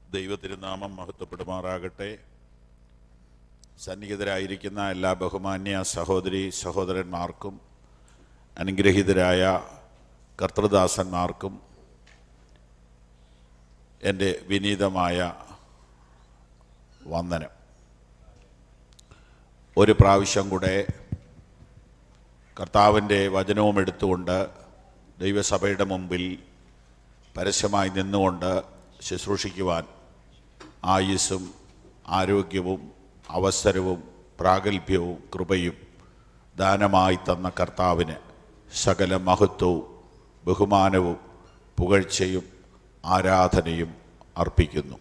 ദൈവത്തിരുനാമം മഹത്വപ്പെടുമാറാകട്ടെ. സന്നിഹിതരായിരിക്കുന്ന എല്ലാ ബഹുമാന്യ സഹോദരി സഹോദരന്മാർക്കും അനുഗ്രഹീതരായ കർത്തൃദാസന്മാർക്കും എൻ്റെ വിനീതമായ വന്ദനം. ഒരു പ്രാവശ്യം കൂടെ കർത്താവിൻ്റെ വചനവും എടുത്തുകൊണ്ട് ദൈവസഭയുടെ മുമ്പിൽ പരസ്യമായി നിന്നുകൊണ്ട് ശുശ്രൂഷിക്കുവാൻ ആയുസ്സും ആരോഗ്യവും അവസരവും പ്രാഗൽഭ്യവും കൃപയും ദാനമായി തന്ന കർത്താവിന് സകല മഹത്വവും ബഹുമാനവും പുകഴ്ചയും ആരാധനയും അർപ്പിക്കുന്നു.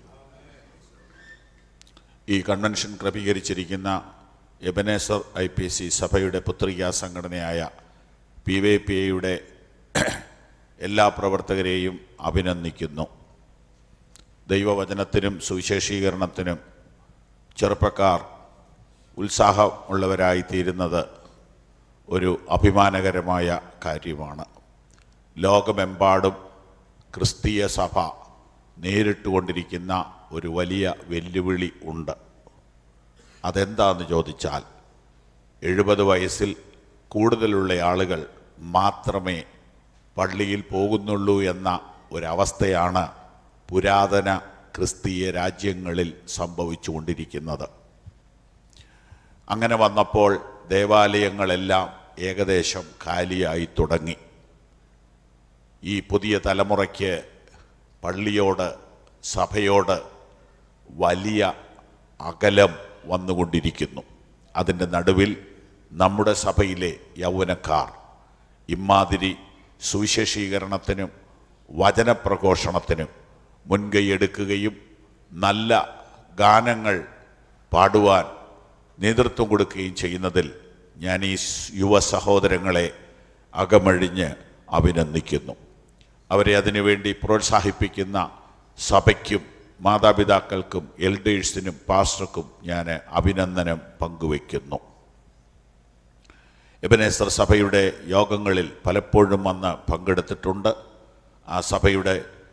ഈ കൺവെൻഷൻ ക്രമീകരിച്ചിരിക്കുന്ന എബനേസർ IPC സഭയുടെ പുത്രികാ സംഘടനയായ PYPAയുടെ എല്ലാ പ്രവർത്തകരെയും അഭിനന്ദിക്കുന്നു. ദൈവവചനത്തിനും സുവിശേഷീകരണത്തിനും ചെറുപ്പക്കാർ ഉത്സാഹമുള്ളവരായിത്തീരുന്നത് ഒരു അഭിമാനകരമായ കാര്യമാണ്. ലോകമെമ്പാടും ക്രിസ്തീയ സഭ നേരിട്ടുകൊണ്ടിരിക്കുന്ന ഒരു വലിയ വെല്ലുവിളി ഉണ്ട്. അതെന്താണെന്ന് ചോദിച്ചാൽ 70 വയസ്സിൽ കൂടുതലുള്ള ആളുകൾ മാത്രമേ പള്ളിയിൽ പോകുന്നുള്ളൂ എന്ന ഒരവസ്ഥയാണ് പുരാതന ക്രിസ്തീയ രാജ്യങ്ങളിൽ സംഭവിച്ചുകൊണ്ടിരിക്കുന്നത്. അങ്ങനെ വന്നപ്പോൾ ദേവാലയങ്ങളെല്ലാം ഏകദേശം കാലിയായി തുടങ്ങി. ഈ പുതിയ തലമുറയ്ക്ക് പള്ളിയോട് സഭയോട് വലിയ അകലം വന്നുകൊണ്ടിരിക്കുന്നു. അതിൻ്റെ നടുവിൽ നമ്മുടെ സഭയിലെ യൗവനക്കാർ ഇമ്മാതിരി സുവിശേഷീകരണത്തിനും വചനപ്രഘോഷണത്തിനും മുൻകൈയെടുക്കുകയും നല്ല ഗാനങ്ങൾ പാടുവാൻ നേതൃത്വം കൊടുക്കുകയും ചെയ്യുന്നതിൽ ഞാൻ ഈ യുവ സഹോദരങ്ങളെ അകമഴിഞ്ഞ് അഭിനന്ദിക്കുന്നു. അവരെ അതിനുവേണ്ടി പ്രോത്സാഹിപ്പിക്കുന്ന സഭയ്ക്കും മാതാപിതാക്കൾക്കും എൽഡേഴ്സിനും പാസ്റ്റർക്കും ഞാൻ അഭിനന്ദനം പങ്കുവയ്ക്കുന്നു. എബനേസർ സഭയുടെ യോഗങ്ങളിൽ പലപ്പോഴും വന്ന് പങ്കെടുത്തിട്ടുണ്ട്. ആ സഭയുടെ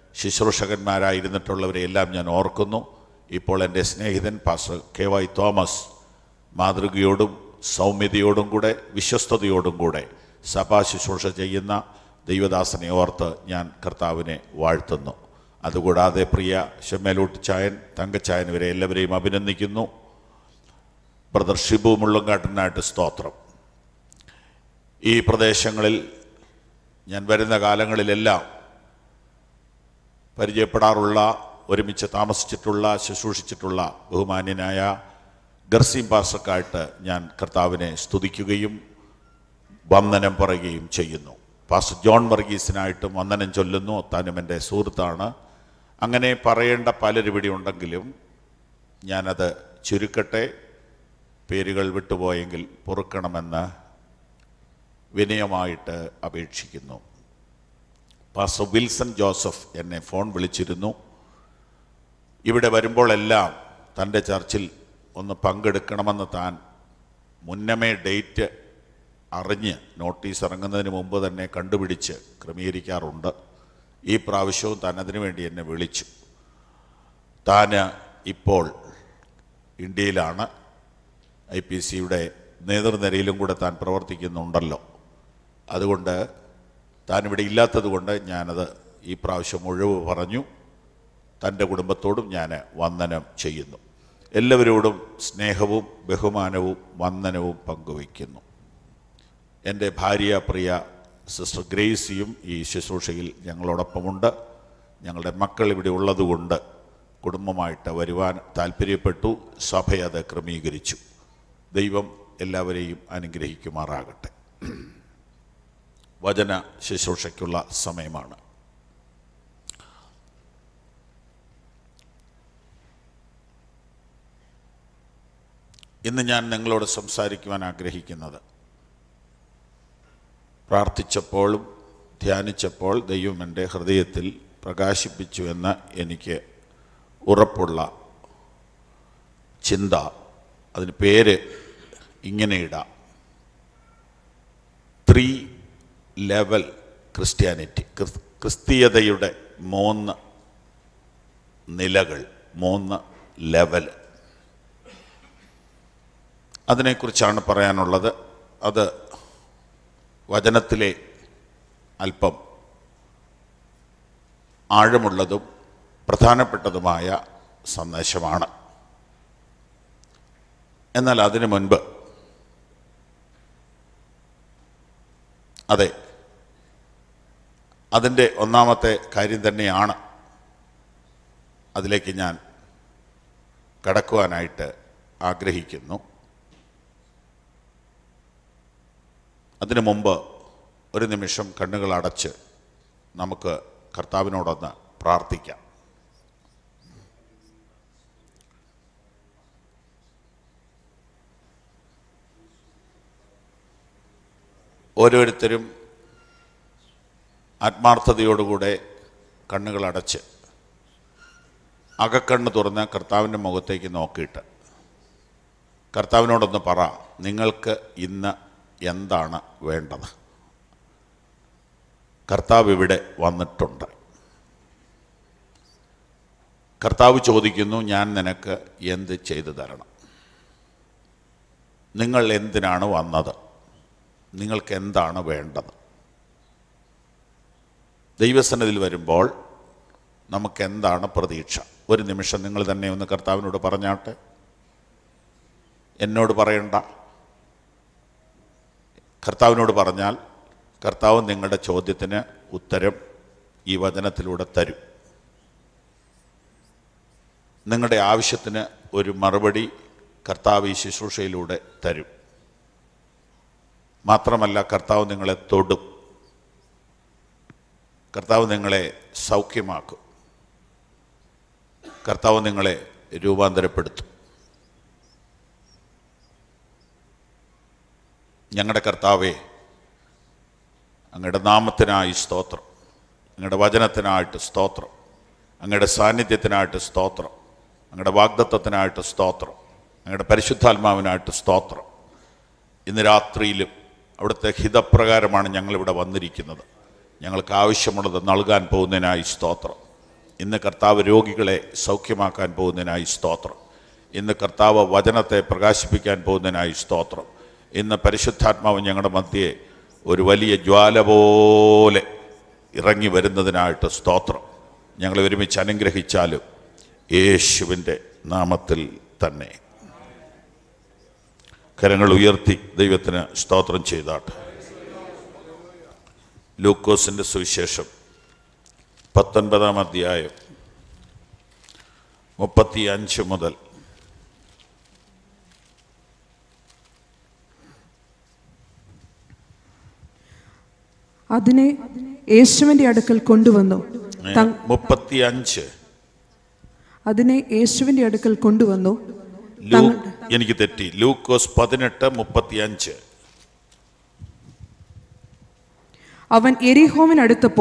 ശുശ്രൂഷകന്മാരായിരുന്നിട്ടുള്ളവരെയെല്ലാം ഞാൻ ഓർക്കുന്നു. ഇപ്പോൾ എൻ്റെ സ്നേഹിതൻ പാസ്റ്റർ KY തോമസ് മാതൃകയോടും സൗമ്യതയോടും കൂടെ വിശ്വസ്തയോടും കൂടെ സഭാ ശുശ്രൂഷ ചെയ്യുന്ന ദൈവദാസനെ ഓർത്ത് ഞാൻ കർത്താവിനെ വാഴ്ത്തുന്നു. അതുകൂടാതെ പ്രിയ ഷെമ്മേലൂട്ട് ചായൻ, തങ്കച്ചായൻ ഇവരെ എല്ലാവരെയും അഭിനന്ദിക്കുന്നു. ബ്രദർ ഷിബു മുള്ളങ്കാട്ടിനായിട്ട് സ്തോത്രം. ഈ പ്രദേശങ്ങളിൽ ഞാൻ വരുന്ന കാലങ്ങളിലെല്ലാം പരിചയപ്പെടാറുള്ള, ഒരുമിച്ച് താമസിച്ചിട്ടുള്ള, ശുശ്രൂഷിച്ചിട്ടുള്ള ബഹുമാന്യനായ ഗർസീം പാസ്റ്റർക്കായിട്ട് ഞാൻ കർത്താവിനെ സ്തുതിക്കുകയും വന്ദനം പറയുകയും ചെയ്യുന്നു. പാസ്റ്റർ ജോൺ വർഗീസിനായിട്ടും വന്ദനം ചൊല്ലുന്നു. താനും എൻ്റെ സുഹൃത്താണ്. അങ്ങനെ പറയേണ്ട പലരിവിടെ ഉണ്ടെങ്കിലും ഞാനത് ചുരുക്കട്ടെ. പേരുകൾ വിട്ടുപോയെങ്കിൽ പൊറുക്കണമെന്ന് വിനയമായിട്ട് അപേക്ഷിക്കുന്നു. പാസ്റ്റർ വിൽസൺ ജോസഫ് എന്നെ ഫോൺ വിളിച്ചിരുന്നു. ഇവിടെ വരുമ്പോഴെല്ലാം തൻ്റെ ചർച്ചിൽ ഒന്ന് പങ്കെടുക്കണമെന്ന് താൻ മുന്നമേ ഡേറ്റ് അറിഞ്ഞ് നോട്ടീസ് ഇറങ്ങുന്നതിന് മുമ്പ് തന്നെ കണ്ടുപിടിച്ച് ക്രമീകരിക്കാറുണ്ട്. ഈ പ്രാവശ്യവും താൻ അതിനു വേണ്ടി എന്നെ വിളിച്ചു. താൻ ഇപ്പോൾ ഇന്ത്യയിലാണ്. IPCയുടെ നേതൃനിരയിലും കൂടെ താൻ പ്രവർത്തിക്കുന്നുണ്ടല്ലോ. അതുകൊണ്ട് താനിവിടെ ഇല്ലാത്തത് കൊണ്ട് ഞാനത് ഈ പ്രാവശ്യം ഒഴിവ് പറഞ്ഞു. തൻ്റെ കുടുംബത്തോടും ഞാൻ വന്ദനം ചെയ്യുന്നു. എല്ലാവരോടും സ്നേഹവും ബഹുമാനവും വന്ദനവും പങ്കുവയ്ക്കുന്നു. എൻ്റെ ഭാര്യ പ്രിയ സിസ്റ്റർ ഗ്രേസിയും ഈ ശുശ്രൂഷയിൽ ഞങ്ങളോടൊപ്പമുണ്ട്. ഞങ്ങളുടെ മക്കൾ ഇവിടെ ഉള്ളതുകൊണ്ട് കുടുംബമായിട്ട് വരുവാൻ താല്പര്യപ്പെട്ടു. സഭയത് ക്രമീകരിച്ചു. ദൈവം എല്ലാവരെയും അനുഗ്രഹിക്കുമാറാകട്ടെ. വചന ശുശ്രൂഷയ്ക്കുള്ള സമയമാണ്. ഇന്ന് ഞാൻ നിങ്ങളോട് സംസാരിക്കുവാൻ ആഗ്രഹിക്കുന്നത്, പ്രാർത്ഥിച്ചപ്പോഴും ധ്യാനിച്ചപ്പോൾ ദൈവം എൻ്റെ ഹൃദയത്തിൽ പ്രകാശിപ്പിച്ചു എന്ന് എനിക്ക് ഉറപ്പുള്ള ചിന്ത. അതിന് പേര് ഇങ്ങനെ ഇടാം: 3 ലെവൽ ക്രിസ്ത്യാനിറ്റി. ക്രിസ്തീയതയുടെ 3 നിലകൾ 3 ലെവൽ. അതിനെക്കുറിച്ചാണ് പറയാനുള്ളത്. അത് വചനത്തിലെ അല്പം ആഴമുള്ളതും പ്രധാനപ്പെട്ടതുമായ സന്ദേശമാണ്. എന്നാൽ അതിനു മുൻപ് അതെ, അതിൻ്റെ ഒന്നാമത്തെ കാര്യം തന്നെയാണ് അതിലേക്ക് ഞാൻ കടക്കുവാനായിട്ട് ആഗ്രഹിക്കുന്നു. അതിനു മുമ്പ് ഒരു നിമിഷം കണ്ണുകൾ അടച്ച് നമുക്ക് കർത്താവിനോടൊന്ന് പ്രാർത്ഥിക്കാം. ഓരോരുത്തരും ആത്മാർത്ഥതയോടുകൂടെ കണ്ണുകളടച്ച് അകക്കണ്ണ് തുറന്ന് കർത്താവിൻ്റെ മുഖത്തേക്ക് നോക്കിയിട്ട് കർത്താവിനോടൊന്ന് പറ, നിങ്ങൾക്ക് ഇന്ന് എന്താണ് വേണ്ടത്? കർത്താവ് ഇവിടെ വന്നിട്ടുണ്ട്. കർത്താവ് ചോദിക്കുന്നു, ഞാൻ നിനക്ക് എന്ത് ചെയ്തു തരണം? നിങ്ങൾ എന്തിനാണ് വന്നത്? നിങ്ങൾക്ക് എന്താണ് വേണ്ടത്? ദൈവസന്നിധിയിൽ വരുമ്പോൾ നമുക്കെന്താണ് പ്രതീക്ഷ? ഒരു നിമിഷം നിങ്ങൾ തന്നെ ഒന്ന് കർത്താവിനോട് പറഞ്ഞാട്ടെ. എന്നോട് പറയണ്ട, കർത്താവിനോട് പറഞ്ഞാൽ കർത്താവ് നിങ്ങളുടെ ചോദ്യത്തിന് ഉത്തരം ഈ വചനത്തിലൂടെ തരും. നിങ്ങളുടെ ആവശ്യത്തിന് ഒരു മറുപടി കർത്താവ് ഈ ശുശ്രൂഷയിലൂടെ തരും. മാത്രമല്ല, കർത്താവ് നിങ്ങളെ തൊടും, കർത്താവ് നിങ്ങളെ സൗഖ്യമാക്കും, കർത്താവ് നിങ്ങളെ രൂപാന്തരപ്പെടുത്തും. ഞങ്ങളുടെ കർത്താവേ, അങ്ങയുടെ നാമത്തിനായി സ്തോത്രം, അങ്ങയുടെ വചനത്തിനായിട്ട് സ്തോത്രം, അങ്ങയുടെ സാന്നിധ്യത്തിനായിട്ട് സ്തോത്രം, അങ്ങയുടെ വാഗ്ദത്തത്തിനായിട്ട് സ്തോത്രം, അങ്ങയുടെ പരിശുദ്ധാത്മാവിനായിട്ട് സ്തോത്രം. ഇന്ന് രാത്രിയിലും അവിടുത്തെ ഹിതപ്രകാരമാണ് ഞങ്ങളിവിടെ വന്നിരിക്കുന്നത്. ഞങ്ങൾക്ക് ആവശ്യമുള്ളത് നൽകാൻ പോകുന്നതിനായി സ്തോത്രം. ഇന്ന് കർത്താവ് രോഗികളെ സൗഖ്യമാക്കാൻ പോകുന്നതിനായി സ്തോത്രം. ഇന്ന് കർത്താവ് വചനത്തെ പ്രകാശിപ്പിക്കാൻ പോകുന്നതിനായി സ്തോത്രം. ഇന്ന് പരിശുദ്ധാത്മാവ് ഞങ്ങളുടെ മധ്യേ ഒരു വലിയ ജ്വാല പോലെ ഇറങ്ങി വരുന്നതിനായിട്ട് സ്തോത്രം. ഞങ്ങളെ ഒരുമിച്ച് അനുഗ്രഹിച്ചാലും യേശുവിൻ്റെ നാമത്തിൽ തന്നെ. കരങ്ങൾ ഉയർത്തി ദൈവത്തിന് സ്തോത്രം ചെയ്താട്ടെ. ലൂക്കോസിൻ്റെ സുവിശേഷം 19-ാം അധ്യായം 35 മുതൽ അതിനെ യേശുവിന്റെ അടുക്കൽ കൊണ്ടുവന്നു. 35 അതിനെ യേശുവിന്റെ അടുക്കൽ കൊണ്ടുവന്നു. എനിക്ക് തെറ്റി. ലൂക്കോസ് 18:35. അവൻ എരിഹോവിന്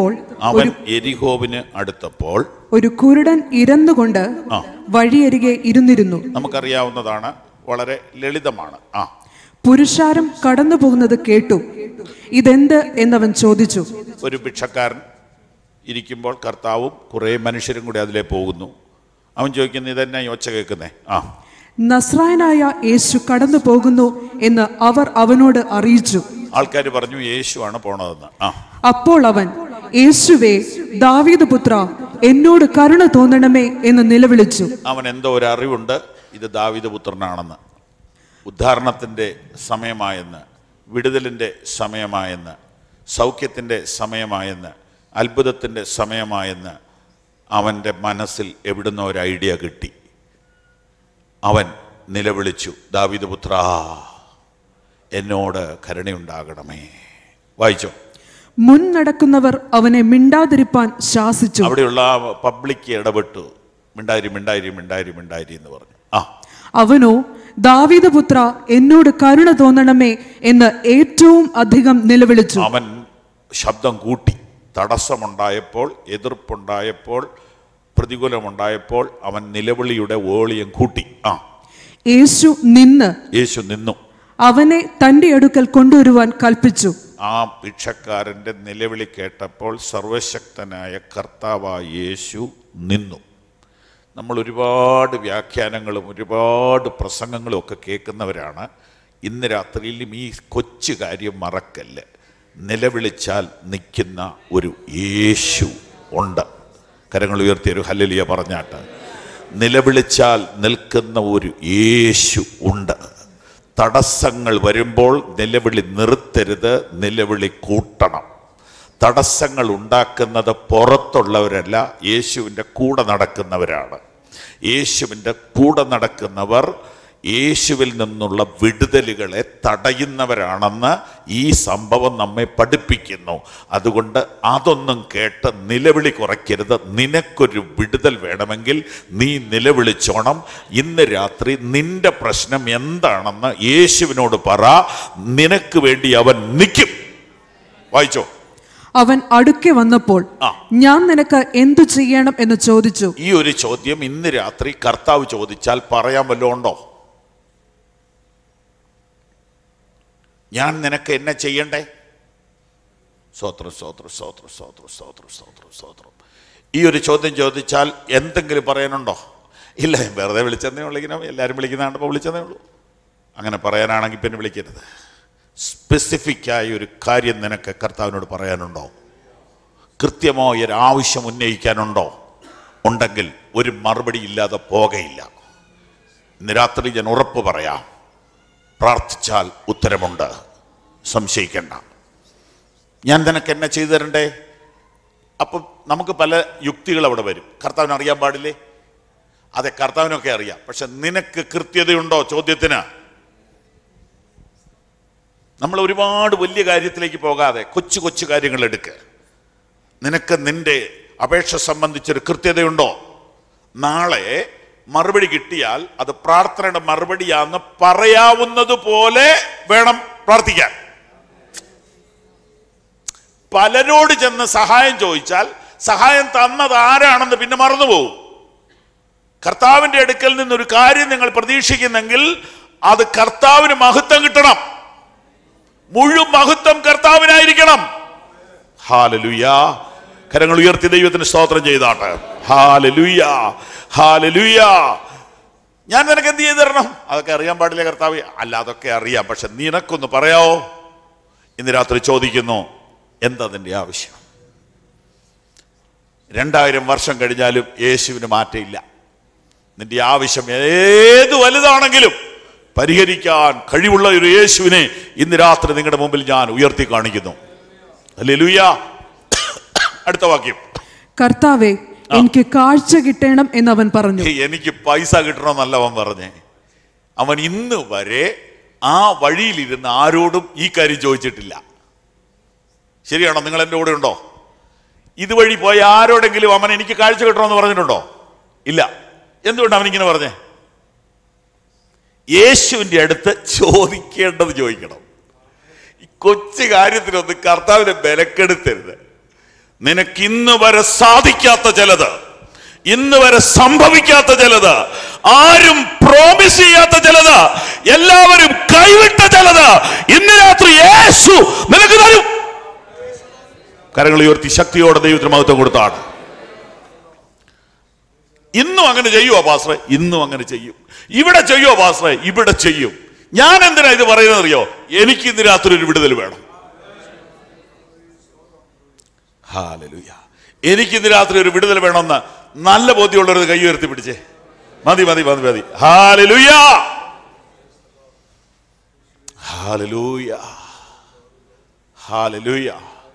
അടുത്തപ്പോൾ ഒരു കുരുടൻ ഇരന്നുകൊണ്ട് വഴിയരികെ ഇരുന്നിരുന്നു. നമുക്കറിയാവുന്നതാണ്, വളരെ ലളിതമാണ്. പുരുഷാരം കടന്നു പോകുന്നത് കേട്ടു. ഇതെന്ത് എന്നവൻ ചോദിച്ചു. ഒരു ഭിക്ഷക്കാരൻ ഇരിക്കുമ്പോൾ കർത്താവും കുറേ മനുഷ്യരും കൂടി അതിലേ പോകുന്നു. അവൻ ചോദിക്കുന്നു, ഇതെന്നാ ഒച്ച കേൾക്കുന്നേ? നസ്രായനായ യേശു കടന്നു പോകുന്നു എന്ന് അവർ അവനോട് അറിയിച്ചു. ആൾക്കാർ പറഞ്ഞു, യേശുവാണ് പോണതെന്ന്. അപ്പോൾ അവൻ, യേശുവേ, ദാവീദ് പുത്ര, എന്നോട് കരുണ തോന്നണമേ എന്ന് നിലവിളിച്ചു. അവൻ എന്തോ ഒരു അറിവുണ്ട്, ഇത് ദാവീദ് പുത്രനാണെന്ന്. ഉദ്ധാരണത്തിൻ്റെ സമയമായെന്ന്, വിടുതലിൻ്റെ സമയമായെന്ന്, സൗഖ്യത്തിൻ്റെ സമയമായെന്ന്, അത്ഭുതത്തിൻ്റെ സമയമായെന്ന് അവൻ്റെ മനസ്സിൽ എവിടുന്നോ ഒരു ഐഡിയ കിട്ടി. അവൻ നിലവിളിച്ചു, ദാവീദ് പുത്രാ, എന്നോട് കരുണയുണ്ടാകണമേ. വായിച്ചോ. മുൻ നടക്കുന്നവർ അവനെ മിണ്ടാതിരിപ്പാൻ ശാസിച്ചു. അവിടെയുള്ള പബ്ലിക് ഇടപെട്ടു, മിണ്ടായിരി മിണ്ടായിരി മിണ്ടായിരി മിണ്ടായിരി എന്ന് പറഞ്ഞു. അവനോ, ദാവീദ് പുത്ര, എന്നോട് കരുണ തോന്നണമേ എന്ന് ഏറ്റവും അധികം നിലവിളിച്ചു. അവൻ ശബ്ദം കൂട്ടി. തടസ്സമുണ്ടായപ്പോൾ, എതിർപ്പുണ്ടായപ്പോൾ, പ്രതികൂലമുണ്ടായപ്പോൾ അവൻ നിലവിളിയുടെ വോളിയം കൂട്ടി. യേശു നിന്നു അവനെ തന്റെ അടുക്കൽ കൊണ്ടുവരുവാൻ കൽപ്പിച്ചു. ആ ഭിക്ഷക്കാരന്റെ നിലവിളി കേട്ടപ്പോൾ സർവശക്തനായ കർത്താവായ യേശു നിന്നു. നമ്മൾ ഒരുപാട് വ്യാഖ്യാനങ്ങളും ഒരുപാട് പ്രസംഗങ്ങളും ഒക്കെ കേൾക്കുന്നവരാണ്. ഇന്ന് രാത്രിയിലും ഈ കൊച്ചു കാര്യം മറക്കല്ല്. നിലവിളിച്ചാൽ നിൽക്കുന്ന ഒരു യേശു ഉണ്ട്. കരങ്ങൾ ഉയർത്തിയൊരു ഹല്ലേലൂയ പറഞ്ഞാട്ട്. നിലവിളിച്ചാൽ നിൽക്കുന്ന ഒരു യേശു ഉണ്ട്. തടസ്സങ്ങൾ വരുമ്പോൾ നിലവിളി നിർത്തരുത്, നിലവിളി കൂട്ടണം. തടസ്സങ്ങൾ ഉണ്ടാക്കുന്നത് പുറത്തുള്ളവരല്ല, യേശുവിൻ്റെ കൂടെ നടക്കുന്നവരാണ്. യേശുവിൻ്റെ കൂടെ നടക്കുന്നവർ യേശുവിൽ നിന്നുള്ള വിടുതലുകളെ തടയുന്നവരാണെന്ന് ഈ സംഭവം നമ്മെ പഠിപ്പിക്കുന്നു. അതുകൊണ്ട് അതൊന്നും കേട്ട് നിലവിളി കുറയ്ക്കരുത്. നിനക്കൊരു വിടുതൽ വേണമെങ്കിൽ നീ നിലവിളിച്ചോണം. ഇന്ന് രാത്രി നിന്റെ പ്രശ്നം എന്താണെന്ന് യേശുവിനോട് പറ. നിനക്ക് വേണ്ടി അവൻ നിൽക്കും. വായിച്ചോ. അവൻ അടുക്കെ വന്നപ്പോൾ ഞാൻ നിനക്ക് എന്തു ചെയ്യണം എന്ന് ചോദിച്ചു. ഈ ഒരു ചോദ്യം ഇന്ന് രാത്രി കർത്താവ് ചോദിച്ചാൽ പറയാൻ വല്ലതും ഉണ്ടോ? ഞാൻ നിനക്ക് എന്നെ ചെയ്യണ്ടേ? സ്തോത്രം സ്തോത്രം സ്തോത്രം സ്തോത്രം സ്തോത്രം സ്തോത്രം സ്തോത്രം. ഈ ഒരു ചോദ്യം ചോദിച്ചാൽ എന്തെങ്കിലും പറയാനുണ്ടോ? ഇല്ല, വെറുതെ വിളിച്ചെന്നേ ഉള്ളൂ. ഇങ്ങനെ എല്ലാവരും വിളിക്കുന്ന കണ്ടപ്പോൾ വിളിച്ചെന്നേ ഉള്ളൂ. അങ്ങനെ പറയാനാണെങ്കിൽ പിന്നെ വിളിക്കരുത്. സ്പെസിഫിക്കായ ഒരു കാര്യം നിനക്ക് കർത്താവിനോട് പറയാനുണ്ടോ? കൃത്യമായ ഒരു ആവശ്യം ഉന്നയിക്കാനുണ്ടോ? ഉണ്ടെങ്കിൽ ഒരു മറുപടി ഇല്ലാതെ പോകയില്ല. ഇന്ന് രാത്രി ഞാൻ ഉറപ്പ് പറയാം, പ്രാർത്ഥിച്ചാൽ ഉത്തരമുണ്ട്. സംശയിക്കണ്ട. ഞാൻ നിനക്ക് എന്നെ ചെയ്തു തരണ്ടേ? അപ്പം നമുക്ക് പല യുക്തികൾ അവിടെ വരും. കർത്താവിന് അറിയാൻ പാടില്ലേ? അതെ, കർത്താവിനൊക്കെ അറിയാം. പക്ഷെ നിനക്ക് കൃത്യതയുണ്ടോ ചോദ്യത്തിന്? നമ്മൾ ഒരുപാട് വലിയ കാര്യത്തിലേക്ക് പോകാതെ കൊച്ചു കൊച്ചു കാര്യങ്ങൾ എടുക്കുക. നിനക്ക് നിന്റെ അപേക്ഷ സംബന്ധിച്ചൊരു കൃത്യതയുണ്ടോ? നാളെ മറുപടി കിട്ടിയാൽ അത് പ്രാർത്ഥനയുടെ മറുപടിയാണെന്ന് പറയാവുന്നത് പോലെ വേണം പ്രാർത്ഥിക്കാൻ. പലരോട് ചെന്ന് സഹായം ചോദിച്ചാൽ സഹായം തന്നത് ആരാണെന്ന് പിന്നെ മറന്നുപോകും. കർത്താവിൻ്റെ അടുക്കൽ നിന്നൊരു കാര്യം നിങ്ങൾ പ്രതീക്ഷിക്കുന്നെങ്കിൽ അത് കർത്താവിന് മഹത്വം കിട്ടണം. മുഴുവൻ മഹത്വം കർത്താവിനായിരിക്കണം. ഹല്ലേലൂയ. കരങ്ങൾ ഉയർത്തി ദൈവത്തിന് സ്തോത്രം ചെയ്താട്ടെ. ഹല്ലേലൂയ, ഹല്ലേലൂയ. ഞാൻ നിനക്ക് എന്ത് ചെയ്തു തരണം? അതൊക്കെ അറിയാൻ പാടില്ല കർത്താവ്. അല്ല, അതൊക്കെ അറിയാം, പക്ഷെ നിനക്കൊന്ന് പറയാവോ? ഇന്ന് രാത്രി ചോദിക്കുന്നു, എന്താ നിന്റെ ആവശ്യം? 2000 വർഷം കഴിഞ്ഞാലും യേശുവിന് മാറ്റമില്ല. നിന്റെ ആവശ്യം ഏത് വലുതാണെങ്കിലും പരിഹരിക്കാൻ കഴിവുള്ള ഒരു യേശുവിനെ ഇന്ന് രാത്രി നിങ്ങളുടെ മുമ്പിൽ ഞാൻ ഉയർത്തി കാണിക്കുന്നു. ഹല്ലേലൂയ. അടുത്ത വാക്യം. കർത്താവേ, എനിക്ക് കാഴ്ച കിട്ടണം എന്നവൻ പറഞ്ഞു. എനിക്ക് പൈസ കിട്ടണമെന്നല്ല അവൻ പറഞ്ഞേ. അവൻ ഇന്ന് വരെ ആ വഴിയിലിരുന്ന് ആരോടും ഈ കാര്യം ചോദിച്ചിട്ടില്ല. ശരിയാണോ? നിങ്ങൾ എൻ്റെ കൂടെ ഉണ്ടോ? ഇതുവഴി പോയ ആരോടെങ്കിലും അവൻ എനിക്ക് കാഴ്ച കിട്ടണമെന്ന് പറഞ്ഞിട്ടുണ്ടോ? ഇല്ല. എന്തുകൊണ്ട് അവനിങ്ങനെ പറഞ്ഞേ? യേശുവിൻ്റെ അടുത്ത് ചോദിക്കേണ്ടത് ചോദിക്കണം. ഈ കൊച്ചു കാര്യത്തിനൊന്ന് കർത്താവിനെ ബലക്കെടുത്തരുത്. നിനക്ക് ഇന്ന് വരെ സാധിക്കാത്ത ചിലത്, ഇന്ന് വരെ സംഭവിക്കാത്ത ചിലത്, ആരും പ്രോമിസ് ചെയ്യാത്ത ചിലത്, എല്ലാവരും കൈവിട്ട ചിലത് ഇന്ന് രാത്രി യേശു നിനക്ക് തരും. കരങ്ങൾ ഉയർത്തി ശക്തിയോടെ ദൈവത്തിന് മഹത്വം കൊടുത്താണ്. ഇന്നും അങ്ങനെ ചെയ്യുമോ പാസ്റ്ററെ? ഇന്നും അങ്ങനെ ചെയ്യും. ഇവിടെ ചെയ്യുമോ പാസ്റ്ററെ? ഇവിടെ ചെയ്യും. ഞാൻ എന്തിനാ ഇത് പറയുന്നത് അറിയോ? എനിക്ക് ഇന്ന് രാത്രി ഒരു വിടുതൽ വേണം. ഹല്ലേലൂയ. എനിക്ക് ഇന്ന് രാത്രി ഒരു വിടുതൽ വേണമെന്ന് നല്ല ബോധ്യമുള്ളവർ കൈ ഉയർത്തി പിടിച്ചേ. മതി മതി മതി മതി. ഹല്ലേലൂയ, ഹല്ലേലൂയ, ഹല്ലേലൂയ.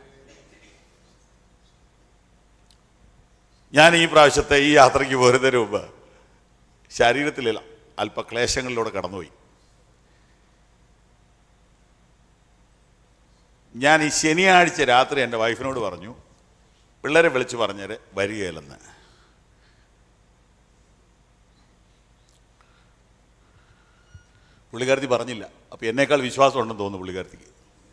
ഞാൻ ഈ പ്രാവശ്യത്തെ ഈ യാത്രയ്ക്ക് പോരുന്നതിന് മുമ്പ് ശരീരത്തിൽ അല്പ ക്ലേശങ്ങളിലൂടെ കടന്നുപോയി. ഞാൻ ഈ ശനിയാഴ്ച രാത്രി എൻ്റെ വൈഫിനോട് പറഞ്ഞു, പിള്ളേരെ വിളിച്ച് പറഞ്ഞേര് വരികയില്ലെന്ന്. പുള്ളിക്കാരത്തി പറഞ്ഞില്ല. അപ്പം എന്നേക്കാൾ വിശ്വാസം ഉണ്ടെന്ന് തോന്നുന്നു പുള്ളിക്കാരത്തിക്ക്.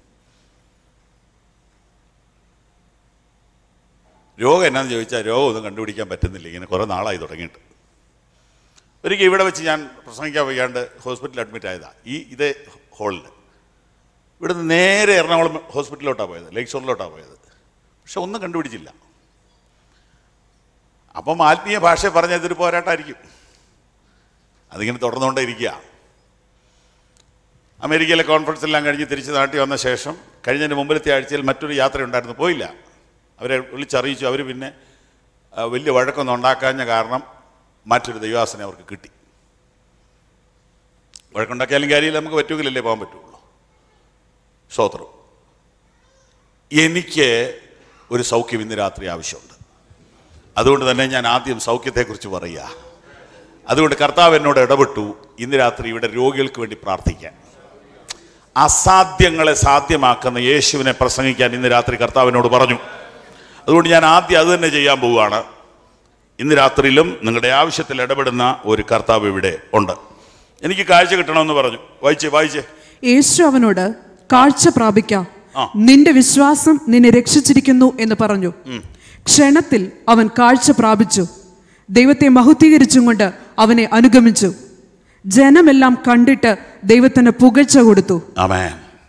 രോഗം എന്നാന്ന് ചോദിച്ചാൽ രോഗം ഒന്നും കണ്ടുപിടിക്കാൻ പറ്റുന്നില്ല. ഇങ്ങനെ കുറേ നാളായി തുടങ്ങിയിട്ട്. ഒരിക്കൽ ഇവിടെ വെച്ച് ഞാൻ പ്രസംഗിക്കാൻ വയ്യാണ്ട് ഹോസ്പിറ്റലിൽ അഡ്മിറ്റ് ആയതാണ്. ഇതേ ഹോളിൽ. ഇവിടുന്ന് നേരെ എറണാകുളം ഹോസ്പിറ്റലിലോട്ടാണ് പോയത്, ലേക്ക് ഷോറിലോട്ടാണ് പോയത്. പക്ഷെ ഒന്നും കണ്ടുപിടിച്ചില്ല. അപ്പം ആത്മീയ ഭാഷ പറഞ്ഞ ഇതൊരു പോരാട്ടമായിരിക്കും. അതിങ്ങനെ തുടർന്നുകൊണ്ടേ ഇരിക്കുക. അമേരിക്കയിലെ കോൺഫറൻസെല്ലാം കഴിഞ്ഞ് തിരിച്ച് നാട്ടിൽ വന്ന ശേഷം കഴിഞ്ഞതിന് മുമ്പിലത്തെ ആഴ്ചയിൽ മറ്റൊരു യാത്രയുണ്ടായിരുന്നു, പോയില്ല. അവരെ വിളിച്ചറിയിച്ചു. അവർ പിന്നെ വലിയ വഴക്കൊന്നും ഉണ്ടാക്കാഞ്ഞ കാരണം മറ്റൊരു ദൈവാസനെ അവർക്ക് കിട്ടി. വഴക്കുണ്ടാക്കിയാലും കാര്യമില്ല, നമുക്ക് പറ്റുമെങ്കിലല്ലേ പോകാൻ പറ്റുള്ളൂ. സ്തോത്രം. എനിക്ക് ഒരു സൗഖ്യം ഇന്ന് രാത്രി ആവശ്യമുണ്ട്. അതുകൊണ്ട് തന്നെ ഞാൻ ആദ്യം സൗഖ്യത്തെക്കുറിച്ച് പറയുക. അതുകൊണ്ട് കർത്താവ് എന്നോട് ഇടപെട്ടു ഇന്ന് രാത്രി ഇവിടെ രോഗികൾക്ക് വേണ്ടി പ്രാർത്ഥിക്കാൻ. അസാധ്യങ്ങളെ സാധ്യമാക്കുന്ന യേശുവിനെ പ്രസംഗിക്കാൻ ഇന്ന് രാത്രി കർത്താവിനോട് പറഞ്ഞു. അതുകൊണ്ട് ഞാൻ ആദ്യം അത് തന്നെ ചെയ്യാൻ പോവുകയാണ്. ഇന്ന് രാത്രിയിലും നിങ്ങളുടെ ആവശ്യത്തിൽ ഇടപെടുന്ന ഒരു കർത്താവ് ഇവിടെ ഉണ്ട്. എനിക്ക് കാഴ്ച കിട്ടണമെന്ന് പറഞ്ഞു. വായിച്ചേ. യേശു അവനോട് കാഴ്ച പ്രാപിക്കാം, നിന്റെ വിശ്വാസം നിന്നെ രക്ഷിച്ചിരിക്കുന്നു എന്ന് പറഞ്ഞു. ക്ഷണത്തിൽ അവൻ കാഴ്ച പ്രാപിച്ചു. ദൈവത്തെ മഹത്വീകരിച്ചും കൊണ്ട് അവനെ അനുഗമിച്ചു. ജനമെല്ലാം കണ്ടിട്ട് ദൈവത്തിന് പുകഴ്ച കൊടുത്തു. ആമേൻ.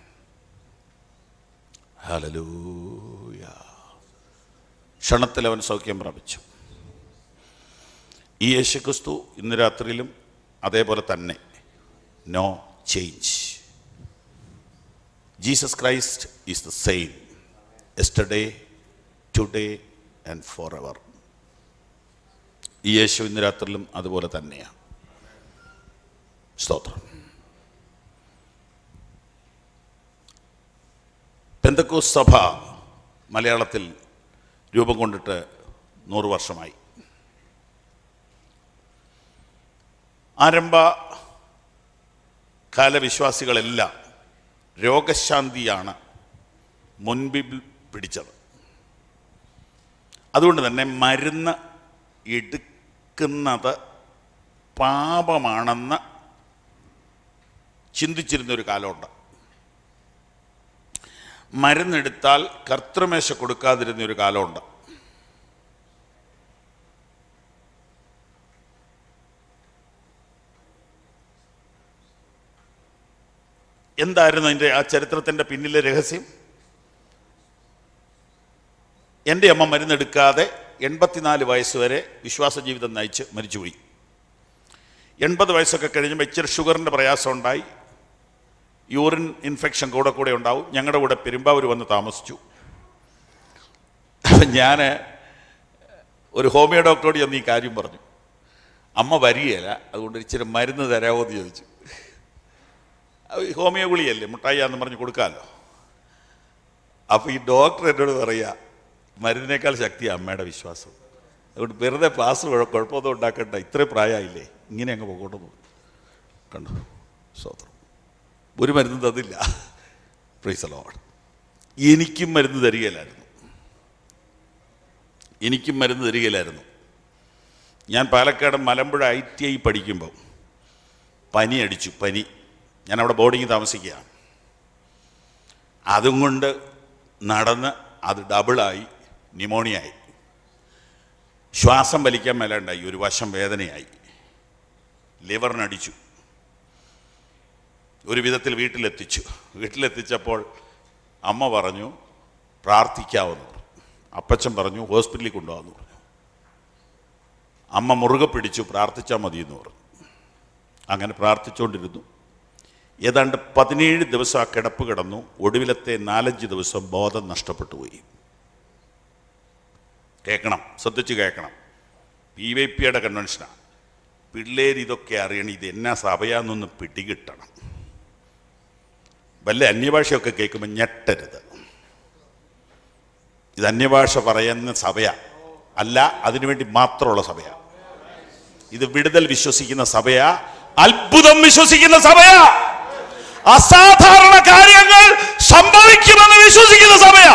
ഹല്ലേലൂയ. ക്ഷണത്തിൽ അവൻ സൗഖ്യം പ്രാപിച്ചു. ഈ യേശുക്രിസ്തു ഇന്ന് രാത്രിയിലും അതേപോലെ തന്നെ. No change. Jesus Christ is the same yesterday, today and forever. ഈ യേശു ഇന്ന് രാത്രിയിലും അതുപോലെ തന്നെയാണ്. സ്തോത്രം. പെന്തക്കോസ്ത് സഭ മലയാളത്തിൽ രൂപം കൊണ്ടിട്ട് 100 വർഷമായി. ആരംഭ കാലവിശ്വാസികളെല്ലാം രോഗശാന്തിയാണ് മുൻപിൽ പിടിച്ചത്. അതുകൊണ്ട് തന്നെ മരുന്ന് എടുക്കുന്നത് പാപമാണെന്ന് ചിന്തിച്ചിരുന്നൊരു കാലമുണ്ട്. മരുന്നെടുത്താൽ കർത്തൃമേശ കൊടുക്കാതിരുന്നൊരു കാലമുണ്ട്. എന്തായിരുന്നു അതിൻ്റെ ആ ചരിത്രത്തിൻ്റെ പിന്നിലെ രഹസ്യം? എൻ്റെ അമ്മ മരുന്നെടുക്കാതെ 84 വയസ്സ് വരെ വിശ്വാസ ജീവിതം നയിച്ച് മരിച്ചുപോയി. 80 വയസ്സൊക്കെ കഴിഞ്ഞപ്പോൾ ഇച്ചിരി ഷുഗറിൻ്റെ പ്രയാസം ഉണ്ടായി. യൂറിൻ ഇൻഫെക്ഷൻ കൂടെ ഉണ്ടാവും. ഞങ്ങളുടെ കൂടെ പെരുമ്പാവൂർ വന്ന് താമസിച്ചു. അപ്പം ഞാൻ ഒരു ഹോമിയോ ഡോക്ടറോട് ചെന്ന് ഈ കാര്യം പറഞ്ഞു. അമ്മ വരികയില്ല, അതുകൊണ്ട് ഇച്ചിരി മരുന്ന് തരാമോ എന്ന് ചോദിച്ചു. ഹോമിയോ ഗുളിയല്ലേ, മുട്ടായിയാന്ന് പറഞ്ഞ് കൊടുക്കാമല്ലോ. അപ്പോൾ ഈ ഡോക്ടർ എന്നോട് പറയുക, മരുന്നിനേക്കാൾ ശക്തിയാണ് അമ്മയുടെ വിശ്വാസം. അതുകൊണ്ട് വെറുതെ പാസ് കുഴപ്പമൊന്നും ഉണ്ടാക്കണ്ട, ഇത്രയും പ്രായമായില്ലേ, ഇങ്ങനെ അങ്ങ് പോകോട്ടെ. കണ്ടു. സ്തോത്രം. ഒരു മരുന്നും തന്നില്ല. Praise the Lord. എനിക്കും മരുന്ന് തരികയില്ലായിരുന്നു. ഞാൻ പാലക്കാട് മലമ്പുഴ ITI പഠിക്കുമ്പോൾ പനി അടിച്ചു. ഞാൻ അവിടെ ബോർഡിങ് താമസിക്കുകയാണ്. അതും കൊണ്ട് നടന്ന് അത് ഡബിളായി, ന്യൂമോണിയായി. ശ്വാസം വലിക്കാൻ മേലുണ്ടായി, ഒരു വശം വേദനയായി, ലിവറിനടിച്ചു. ഒരു വിധത്തിൽ വീട്ടിലെത്തിച്ചപ്പോൾ അമ്മ പറഞ്ഞു പ്രാർത്ഥിക്കാമെന്ന് പറഞ്ഞു. അപ്പച്ചൻ പറഞ്ഞു ഹോസ്പിറ്റലിൽ കൊണ്ടുപോകാമെന്ന് പറഞ്ഞു. അമ്മ മുറുകെ പിടിച്ചു, പ്രാർത്ഥിച്ചാൽ മതിയെന്ന് പറഞ്ഞു. അങ്ങനെ പ്രാർത്ഥിച്ചുകൊണ്ടിരുന്നു. ഏതാണ്ട് 17 ദിവസം ആ കിടപ്പ് കിടന്നു. ഒടുവിലത്തെ 4-5 ദിവസം ബോധം നഷ്ടപ്പെട്ടു പോയി. കേൾക്കണം, ശ്രദ്ധിച്ച് കേൾക്കണം. PYPയുടെ കൺവെൻഷനാണ്. പിള്ളേർ ഇതൊക്കെ അറിയണം. ഇത് എന്നാ സഭയാന്നൊന്ന് പിടികിട്ടണം. വല്ല അന്യഭാഷയൊക്കെ കേൾക്കുമ്പോൾ ഞെട്ടരുത്. ഇത് അന്യഭാഷ പറയുന്ന സഭയാ അല്ല, അതിനുവേണ്ടി മാത്രമുള്ള സഭയാ. ഇത് വിടുതൽ വിശ്വസിക്കുന്ന സഭയാ, അത്ഭുതം വിശ്വസിക്കുന്ന സഭയാ, അസാധാരണ കാര്യങ്ങൾ സംഭവിക്കുമെന്ന് വിശ്വസിക്കുന്ന സഭയാ.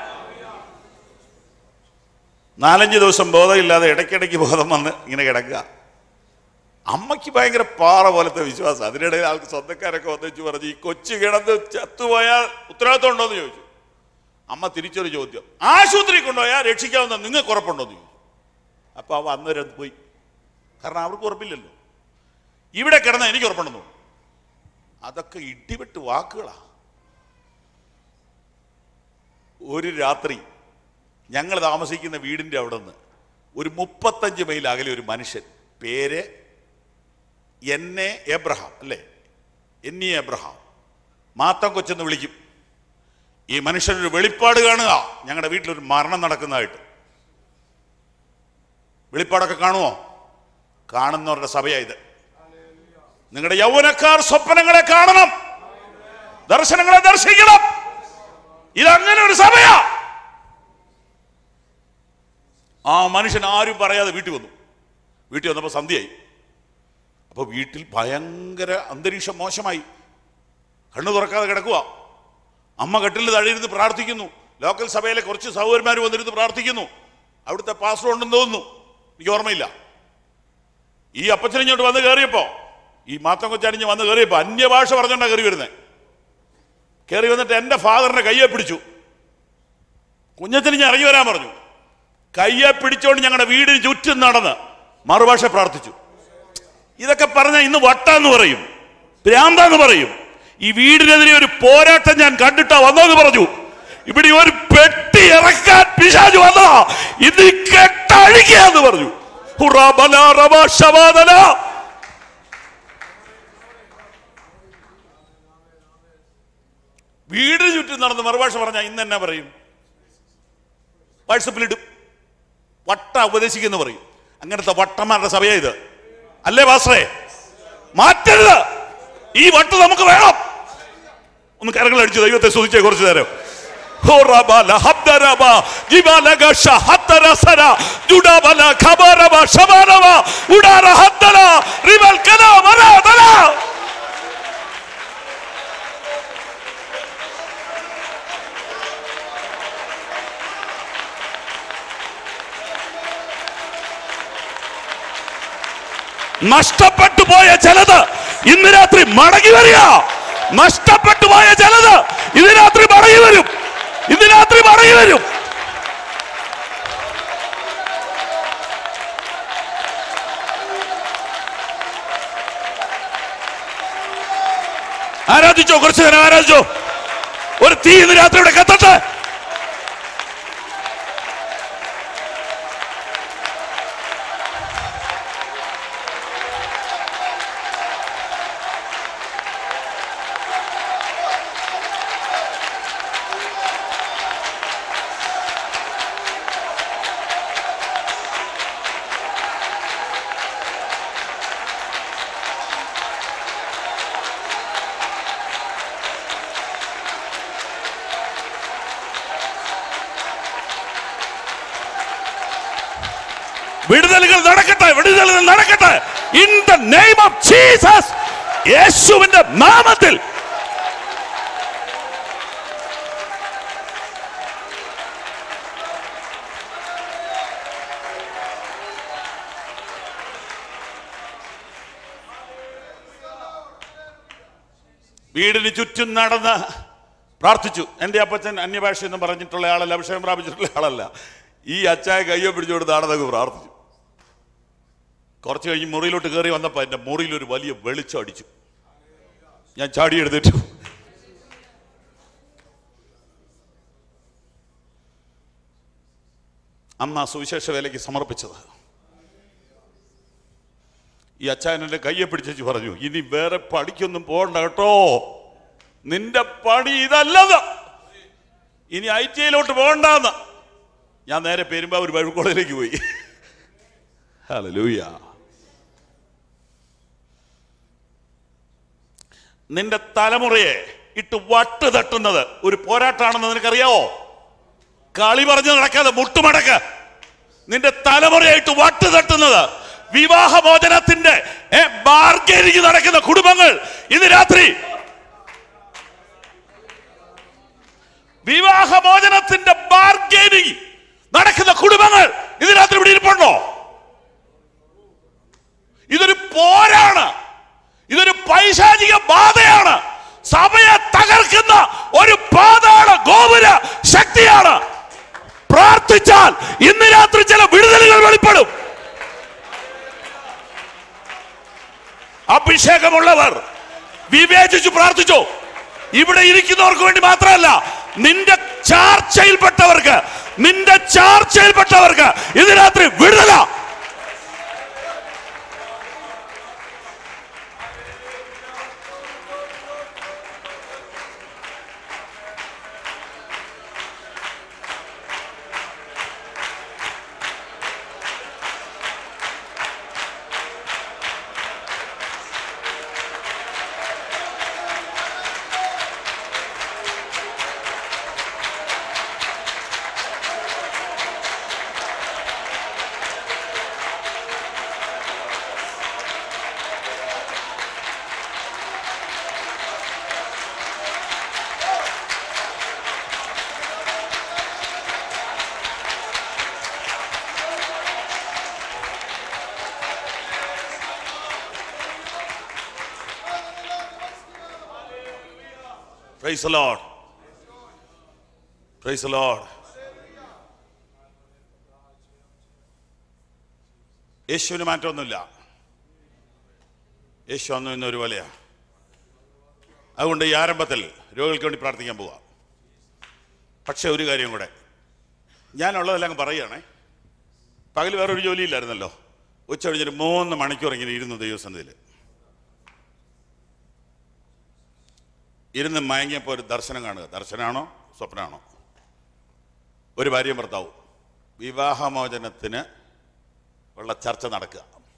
4-5 ദിവസം ബോധമില്ലാതെ ഇടയ്ക്കിടയ്ക്ക് ബോധം വന്ന് ഇങ്ങനെ കിടക്കുക. അമ്മയ്ക്ക് ഭയങ്കര പാറ പോലത്തെ വിശ്വാസം. അതിനിടയിൽ ആൾക്ക് സ്വന്തക്കാരൊക്കെ വന്നിച്ച് പറഞ്ഞു, ഈ കൊച്ചു കിടന്ന് ചത്തുപോയാൽ ഉത്തരവാദിത്വം ഉണ്ടോയെന്ന് ചോദിച്ചു. അമ്മ തിരിച്ചൊരു ചോദ്യം, ആശുപത്രി കൊണ്ടുപോയാൽ രക്ഷിക്കാവുന്ന നിങ്ങൾക്ക് ഉറപ്പുണ്ടോയെന്ന് ചോദിച്ചു. അപ്പോൾ അവ അന്നേരം പോയി. കാരണം അവർക്ക് ഉറപ്പില്ലല്ലോ. ഇവിടെ കിടന്ന എനിക്ക് ഉറപ്പുണ്ടെന്നു. അതൊക്കെ ഇടിവെട്ട് വാക്കുകളാ. ഒരു രാത്രി ഞങ്ങൾ താമസിക്കുന്ന വീടിൻ്റെ അവിടെ നിന്ന് ഒരു 35 മൈൽ അകലെ ഒരു മനുഷ്യൻ, പേര് എന്നെ എബ്രഹാം, അല്ലേ, എന്നി എബ്രഹാം, മാത്തം കൊച്ചെന്ന് വിളിക്കും. ഈ മനുഷ്യനൊരു വെളിപ്പാട് കാണുക, ഞങ്ങളുടെ വീട്ടിലൊരു മരണം നടക്കുന്നതായിട്ട്. വെളിപ്പാടൊക്കെ കാണുമോ? കാണുന്നവരുടെ സഭയായത്. നിങ്ങളുടെ യൗവനക്കാർ സ്വപ്നങ്ങളെ കാണണം, ദർശനങ്ങളെ ദർശിക്കണം. ഇതങ്ങനെ ഒരു സഭയാ. ആ മനുഷ്യൻ ആരും പറയാതെ വീട്ടിൽ വന്നു. വീട്ടിൽ വന്നപ്പോൾ സന്ധ്യയായി. അപ്പോൾ വീട്ടിൽ ഭയങ്കര അന്തരീക്ഷം മോശമായി. കണ്ണു തുറക്കാതെ കിടക്കുക. അമ്മ കട്ടിലിൽ തഴയിരുന്ന് പ്രാർത്ഥിക്കുന്നു. ലോക്കൽ സഭയിലെ കുറച്ച് സഹോദരന്മാർ വന്നിരുന്ന് പ്രാർത്ഥിക്കുന്നു. അവിടുത്തെ പാസ്റ്റർ ഉണ്ടെന്ന് തോന്നുന്നു, എനിക്ക് ഓർമ്മയില്ല. ഈ അപ്പച്ചനിങ്ങോട്ട് വന്ന് കയറിയപ്പോൾ, ഈ മാത്തം കൊച്ചാനിഞ്ഞ് വന്ന് കയറിയപ്പോൾ അന്യഭാഷ പറഞ്ഞുകൊണ്ടാണ് കയറി വരുന്നത്. കയറി വന്നിട്ട് എൻ്റെ ഫാദറിനെ കയ്യെ പിടിച്ചു. കുഞ്ഞച്ചന് ഞാൻ ഇറങ്ങി വരാൻ പറഞ്ഞു. കയ്യെ പിടിച്ചോണ്ട് ഞങ്ങളുടെ വീടിന് ചുറ്റും നടന്ന് മറുഭാഷ പ്രാർത്ഥിച്ചു. ഇതൊക്കെ പറഞ്ഞാൽ ഇന്ന് വട്ടാന്ന് പറയും, ഭ്രാന്താന്ന് പറയും. ഈ വീടിനെതിരെ ഒരു പോരാട്ടം ഞാൻ കണ്ടിട്ടാ വന്നോന്ന് പറഞ്ഞു. ഇവിടെ ഒരു പെട്ടി ഇറക്കാൻ പിശാച് വന്നോ, ഇത് കെട്ടഴിക്കാന്ന് പറഞ്ഞു. വീടിന് ചുറ്റും നടന്ന് മറുഭാഷ പറഞ്ഞ ഇന്ന് എന്നാ പറയും? വാട്സപ്പിലിടും. വട്ട ഉപദേശിക്കുന്നു പറയും. അങ്ങനത്തെ വട്ടന്മാരുടെ സഭയാ ഇത്, അല്ലേ പാസ്റ്ററേ? മാറ്റരുത്. ഈ വട്ട് നമുക്ക് വേണം. ഒന്ന് കരങ്ങൾ അടിച്ചു ദൈവത്തെ സ്തുതിച്ചേ കുറച്ചു നേരം. നഷ്ടപ്പെട്ടു പോയ ചിലത് ഇന്ന് രാത്രി മടങ്ങി വരിക. നഷ്ടപ്പെട്ടു പോയ ചിലത് ഇന്ന് രാത്രി മടങ്ങി വരും. ഇന്ന് രാത്രി മടങ്ങി വരും. ആരാധിച്ചോ, കുറച്ചു നേരം ആരാധിച്ചോ. ഒരു തീ ഇന്ന് രാത്രി ഇവിടെ കത്തട്ടെ. വിടുതലുകൾ നടക്കട്ടെ, വിടുതലുകൾ നടക്കട്ടെ. In the name of Jesus, യേശുവിന്റെ നാമത്തിൽ. വീടിന് ചുറ്റും നടന്ന് പ്രാർത്ഥിച്ചു. എൻ്റെ അപ്പച്ചൻ അന്യഭാഷയൊന്നും പറഞ്ഞിട്ടുള്ള ആളല്ല, അഭിഷേകം പ്രാപിച്ചിട്ടുള്ള ആളല്ല. ഈ അച്ചായ കയ്യോ പിടിച്ചുകൊടുത്താണെന്നൊക്കെ പ്രാർത്ഥിച്ചു. കുറച്ച് കഴിഞ്ഞ് മുറിയിലോട്ട് കയറി വന്നപ്പോൾ എൻ്റെ മുറിയിൽ ഒരു വലിയ വെളിച്ചം അടിച്ചു. ഞാൻ ചാടി എടുത്തിട്ടു. അന്ന് സുവിശേഷ വേലയ്ക്ക് സമർപ്പിച്ചത്. ഈ അച്ചായനെ കയ്യെ പിടിച്ചു പറഞ്ഞു, ഇനി വേറെ പണിക്കൊന്നും പോകണ്ട കേട്ടോ, നിന്റെ പണി ഇതല്ലത്, ഇനി ITയിലോട്ട് പോകണ്ടെന്ന്. ഞാൻ നേരെ പെരുമ്പാവൂർ ബൈബിൾ കോളേജിലേക്ക് പോയി. ഹല്ലേലൂയ. നിന്റെ തലമുറയെ ഇട്ട് വട്ട് തട്ടുന്നത് ഒരു പോരാട്ടാണെന്ന് നിനക്കറിയാവോ? കളി പറഞ്ഞു നടക്കാതെ മുട്ടുമടക്ക. നിന്റെ തലമുറയായിട്ട് വട്ട് തട്ടുന്നത് വിവാഹമോചനത്തിന്റെ ബാർഗൈനിങ് നടക്കുന്ന കുടുംബങ്ങൾ ഇന്ന് രാത്രി, വിവാഹമോചനത്തിന്റെ ബാർഗൈനിങ് നടക്കുന്ന കുടുംബങ്ങൾ ഇന്ന് രാത്രി ഇവിടെ ഇരിപ്പുണ്ടോ? ഇതൊരു പോരാണ്, ഇതൊരു പൈശാചിക ബാധയാണ്, സഭയെ തകർക്കുന്ന ഒരു പാതാള ഗോപുര ശക്തിയാണ്. പ്രാർത്ഥിച്ചാൽ ഇന്ന് രാത്രി ചില വിടുതലുകൾ വെളിപ്പെടും. അഭിഷേകമുള്ളവർ വിവേചിച്ചു പ്രാർത്ഥിച്ചോ. ഇവിടെ ഇരിക്കുന്നവർക്ക് വേണ്ടി മാത്രമല്ല, നിന്റെ ചാർച്ചയിൽപ്പെട്ടവർക്ക്, നിന്റെ ചാർച്ചയിൽപ്പെട്ടവർക്ക് ഇത് രാത്രി വിടുതല. Praise the Lord. Praise the Lord. യേശുവിന് മാറ്റമൊന്നുമില്ല. യേശു അന്നും ഇന്നും ഒരുപോലെയാ. അതുകൊണ്ട് ഈ ആരംഭത്തിൽ രോഗികൾക്ക് വേണ്ടി പ്രാർത്ഥിക്കാൻ പോവാം. പക്ഷെ ഒരു കാര്യം കൂടെ, ഞാനുള്ളതെല്ലാം പറയുകയാണേ. പകൽ വേറൊരു ജോലിയില്ലായിരുന്നല്ലോ. ഉച്ച കഴിഞ്ഞൊരു 3 മണിക്കൂർ ഇങ്ങനെ ഇരുന്നു ദൈവസന്നിധിയിൽ. ഇരുന്ന് മയങ്ങിയപ്പോൾ ഒരു ദർശനം കാണുക. ദർശനമാണോ സ്വപ്നമാണോ? ഒരു ഭാര്യയും ഭർത്താവും വിവാഹമോചനത്തിന് ഉള്ള ചർച്ച നടക്കുക.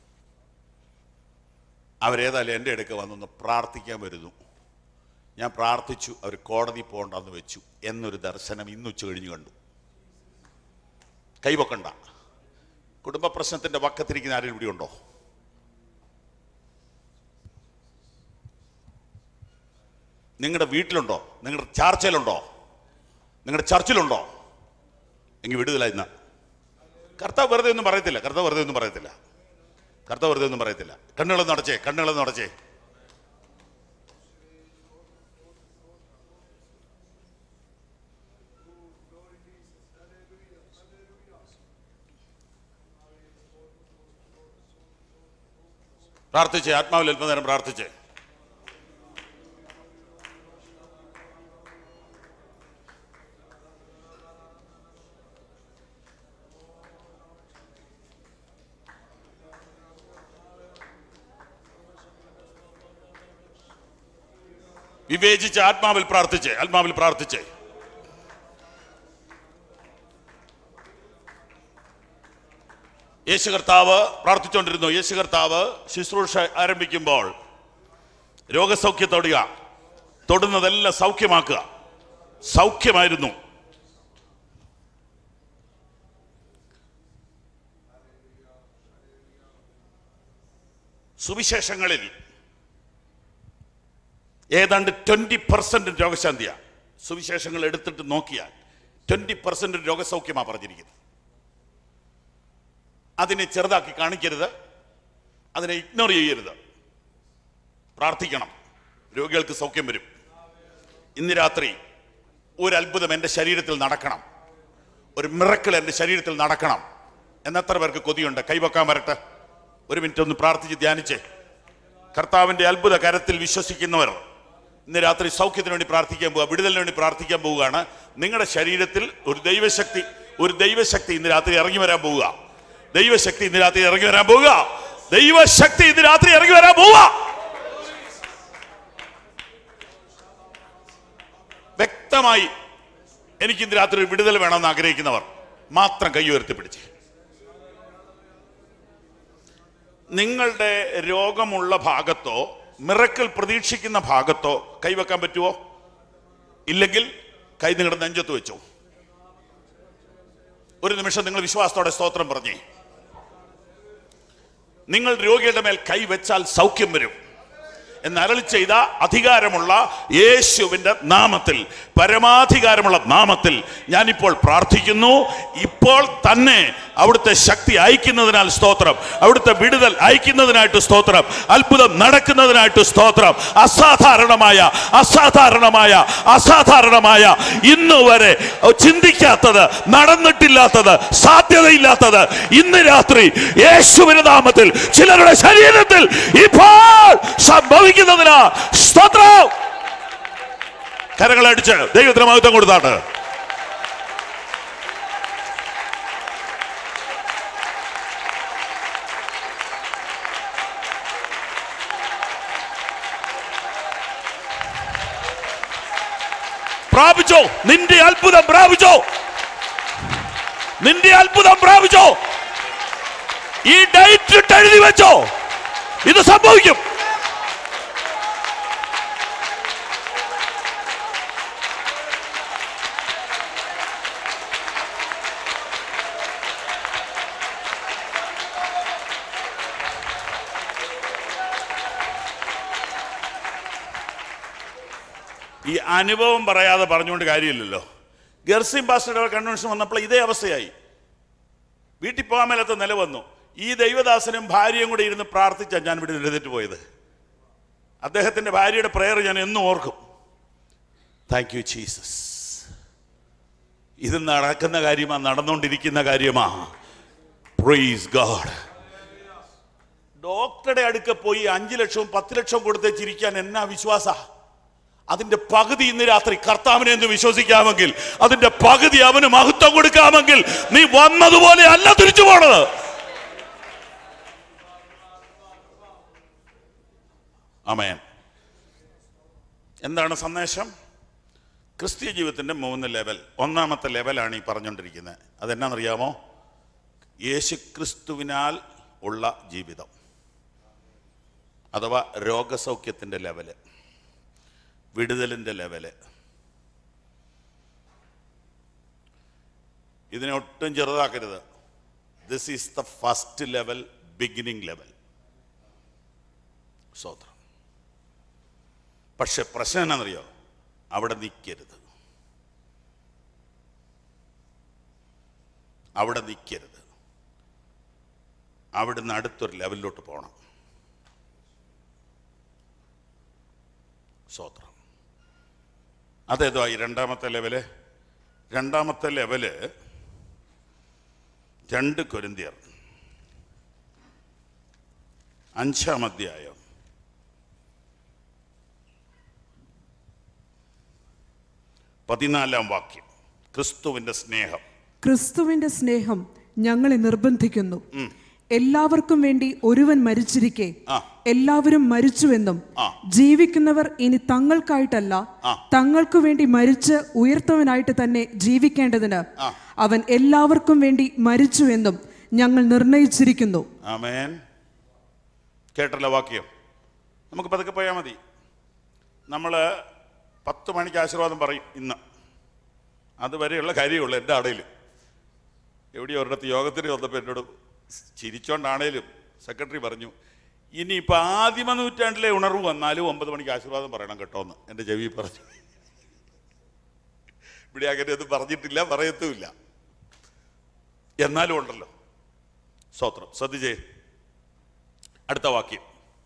അവരേതായാലും എൻ്റെ അടുക്ക വന്നൊന്ന് പ്രാർത്ഥിക്കാൻ വരുന്നു. ഞാൻ പ്രാർത്ഥിച്ചു. അവർ കോടതി പോകണ്ടെന്ന് വെച്ചു എന്നൊരു ദർശനം ഇന്ന് ഉച്ച കഴിഞ്ഞ് കണ്ടു. കൈവക്കണ്ട. കുടുംബ പ്രശ്നത്തിൻ്റെ വക്കത്തിരിക്കുന്ന ആരും ഇവിടെ ഉണ്ടോ? നിങ്ങളുടെ വീട്ടിലുണ്ടോ? നിങ്ങളുടെ ചാർച്ചയിലുണ്ടോ? നിങ്ങളുടെ ചർച്ചിലുണ്ടോ? എങ്കിൽ വിടുതല. ഇന്ന് കർത്താവ് വെറുതെ ഒന്നും പറയത്തില്ല. കർത്താവ് വെറുതെ ഒന്നും പറയത്തില്ല. കർത്താവ് വെറുതെ ഒന്നും പറയത്തില്ല. കണ്ണുകളൊന്നും അടച്ചേ, കണ്ണുകളൊന്നും അടച്ചേ. പ്രാർത്ഥിച്ചേ, ആത്മാവിൽ അല്പനേരം പ്രാർത്ഥിച്ചേ. വിവേചിച്ച് ആത്മാവിൽ പ്രാർത്ഥിച്ചേ, ആത്മാവിൽ പ്രാർത്ഥിച്ചേ. യേശു കർത്താവ് പ്രാർത്ഥിച്ചുകൊണ്ടിരുന്നു. യേശു കർത്താവ് ശുശ്രൂഷ ആരംഭിക്കുമ്പോൾ രോഗസൗഖ്യത്തോടുക, തൊടുന്നതെല്ലാം സൗഖ്യമാക്കുക. സൗഖ്യമായിരുന്നു. സുവിശേഷങ്ങളിൽ ഏതാണ്ട് 20% രോഗശാന്തിയാണ്. സുവിശേഷങ്ങൾ എടുത്തിട്ട് നോക്കിയാൽ 20% രോഗസൗഖ്യമാണ് പറഞ്ഞിരിക്കുന്നത്. അതിനെ ചെറുതാക്കി കാണിക്കരുത്, അതിനെ ഇഗ്നോർ ചെയ്യരുത്. പ്രാർത്ഥിക്കണം. രോഗികൾക്ക് സൗഖ്യം വരും. ഇന്ന് രാത്രി ഒരു അത്ഭുതം എൻ്റെ ശരീരത്തിൽ നടക്കണം, ഒരു മിറക്കിൾ എൻ്റെ ശരീരത്തിൽ നടക്കണം എന്നെത്ര പേർക്ക് കൊതിയുണ്ട്? കൈവക്കാൻ വരട്ടെ. ഒരു മിനിറ്റ് ഒന്ന് പ്രാർത്ഥിച്ച് ധ്യാനിച്ചേ. കർത്താവിൻ്റെ അത്ഭുത കരത്തിൽ വിശ്വസിക്കുന്നവർ ഇന്ന് രാത്രി സൗഖ്യത്തിന് വേണ്ടി പ്രാർത്ഥിക്കാൻ പോവുക, വിടുതലിന് വേണ്ടി പ്രാർത്ഥിക്കാൻ പോവുകയാണ്. നിങ്ങളുടെ ശരീരത്തിൽ ഒരു ദൈവശക്തി ഇന്ന് രാത്രി ഇറങ്ങി വരാൻ പോവുക. ദൈവശക്തി ഇന്ന് രാത്രി ഇറങ്ങി വരാൻ പോവുക. ദൈവശക്തി ഇന്ന് രാത്രി ഇറങ്ങി വരാൻ പോവുക. വ്യക്തമായി എനിക്ക് ഇന്ന് രാത്രി ഒരു വിടുതൽ വേണമെന്ന് ആഗ്രഹിക്കുന്നവർ മാത്രം കൈ ഉയർത്തിപ്പിടിച്ച്. നിങ്ങളുടെ രോഗമുള്ള ഭാഗത്തോ മിറക്കിൾ പ്രതീക്ഷിക്കുന്ന ഭാഗത്തോ കൈവെക്കാൻ പറ്റുമോ? ഇല്ലെങ്കിൽ കൈ നിങ്ങളുടെ നെഞ്ചത്ത് വെച്ചോ. ഒരു നിമിഷം നിങ്ങൾ വിശ്വാസത്തോടെ സ്തോത്രം പറഞ്ഞേ. നിങ്ങൾ രോഗിയുടെ മേൽ കൈവച്ചാൽ സൗഖ്യം വരും എന്ന് അരുളി ചെയ്ത അധികാരമുള്ള യേശുവിൻ്റെ നാമത്തിൽ, പരമാധികാരമുള്ള നാമത്തിൽ ഞാനിപ്പോൾ പ്രാർത്ഥിക്കുന്നു. ഇപ്പോൾ തന്നെ അവിടുത്തെ ശക്തി അയക്കുന്നതിനാൽ സ്തോത്രം, അവിടുത്തെ വിടുതൽ അയക്കുന്നതിനായിട്ട് സ്തോത്രം, അത്ഭുതം നടക്കുന്നതിനായിട്ട് സ്തോത്രം. അസാധാരണമായ ഇന്ന് വരെ ചിന്തിക്കാത്തത്, നടന്നിട്ടില്ലാത്തത്, സാധ്യതയില്ലാത്തത് ഇന്ന് രാത്രി യേശുവിന്റെ നാമത്തിൽ ചിലരുടെ ശരീരത്തിൽ ഇപ്പോൾ സംഭവിക്കുന്നതിനാ സ്തോത്രം. കരങ്ങളടിച്ച് ദൈവത്തിന് മഹത്വം കൊടുത്താട്ട്. പ്രാപിച്ചോ, നിന്റെ അത്ഭുതം പ്രാപിച്ചോ, നിന്റെ അത്ഭുതം പ്രാപിച്ചോ. ഈ ഡേറ്റ് ഇട്ട് എഴുതി വെച്ചോ, ഇത് സംഭവിക്കും. ഈ അനുഭവം പറയാതെ പറഞ്ഞുകൊണ്ട് കാര്യമില്ലല്ലോ. ഗർസിം പാസ്റ്ററുടെ കൺവെൻഷൻ വന്നപ്പോൾ ഇതേ അവസ്ഥയായി. വീട്ടിൽ പോകാൻ മേലത്തെ നില വന്നു. ഈ ദൈവദാസനും ഭാര്യയും കൂടെ ഇരുന്ന് പ്രാർത്ഥിച്ചാൽ ഞാൻ ഇവിടെ എഴുന്നേറ്റ് പോയത്. അദ്ദേഹത്തിൻ്റെ ഭാര്യയുടെ പ്രയർ ഞാൻ എന്നും ഓർക്കും. Thank you Jesus. ഇത് നടക്കുന്ന കാര്യമാ, നടന്നുകൊണ്ടിരിക്കുന്ന കാര്യമാ. Praise God. ഡോക്ടറുടെ അടുക്ക പോയി 5 ലക്ഷവും 10 ലക്ഷവും കൊടുത്ത് ചിരിക്കാൻ എന്നാ വിശ്വാസ? അതിന്റെ പകുതി ഇന്ന് രാത്രി കർത്താവിനെ എന്ന് വിശ്വസിക്കാമെങ്കിൽ, അതിന്റെ പകുതി അവന് മഹത്വം കൊടുക്കാമെങ്കിൽ, നീ വന്നതുപോലെ അല്ല തിരിച്ചു പോണത്. ആമേൻ. എന്താണ് സന്ദേശം? ക്രിസ്തീയ ജീവിതത്തിന്റെ 3 ലെവൽ. ഒന്നാമത്തെ ലെവലാണ് ഈ പറഞ്ഞുകൊണ്ടിരിക്കുന്നത്. അതെന്നാണെന്നറിയാമോ? യേശുക്രിസ്തുവിനാൽ ഉള്ള ജീവിതം, അഥവാ രോഗസൗഖ്യത്തിന്റെ ലെവല്, വിടുതലിന്റെ ലെവല്. ഇതിനെ ഒട്ടും ചെറുതാക്കരുത്. This is the first level, beginning level. സ്വതന്ത്രം. പക്ഷെ പ്രശ്നം എന്നാണെന്നറിയോ? അവിടെ നിൽക്കരുത്, അവിടെ നിൽക്കരുത്. അവിടുന്ന് അടുത്തൊരു ലെവലിലോട്ട് പോകണം. സ്വതന്ത്രം. അതേതോ ഈ രണ്ടാമത്തെ ലെവല്. രണ്ടാമത്തെ ലെവല് 2 കൊരിന്ത്യർ 5-ാം അധ്യായം 14-ാം വാക്യം. ക്രിസ്തുവിന്റെ സ്നേഹം. ക്രിസ്തുവിന്റെ സ്നേഹം ഞങ്ങളെ നിർബന്ധിക്കുന്നു, എല്ലാവർക്കും വേണ്ടി ഒരുവൻ മരിച്ചിരിക്കെ എല്ലാവരും മരിച്ചുവെന്നും ജീവിക്കുന്നവർ ഇനി തങ്ങൾക്കായിട്ടല്ല തങ്ങൾക്കു വേണ്ടി മരിച്ച് ഉയർത്തവനായിട്ട് തന്നെ ജീവിക്കേണ്ടതിന് അവൻ എല്ലാവർക്കും വേണ്ടി മരിച്ചുവെന്നും ഞങ്ങൾ നിർണയിച്ചിരിക്കുന്നു. ആമേൻ. കേട്ടല്ലോ വാക്യം. നമുക്ക് പതുക്കെ പോയാൽ മതി. നമ്മൾ 10 മണിക്ക് ആശീർവാദം പറയും ഇന്ന്. അതുവരെയുള്ള കാര്യമുള്ളൂ എൻ്റെ അടയിൽ. എവിടെയോ ഒരിടത്ത് യോഗത്തിന് വന്നപ്പോൾ എന്നോട് ചിരിച്ചോണ്ടാണേലും സെക്രട്ടറി പറഞ്ഞു, ഇനിയിപ്പോൾ ആദിമ നൂറ്റാണ്ടിലെ ഉണർവ് വന്നാലും 9 മണിക്ക് ആശീർവാദം പറയണം കേട്ടോ എന്ന് എൻ്റെ ചെവി പറഞ്ഞു. ഇവിടെ അങ്ങനെ ഒന്നും പറഞ്ഞിട്ടില്ല, പറയത്തുമില്ല. എന്നാലും ഉണ്ടല്ലോ. സ്തോത്രം. ശ്രദ്ധിച്ചേ അടുത്ത വാക്യം.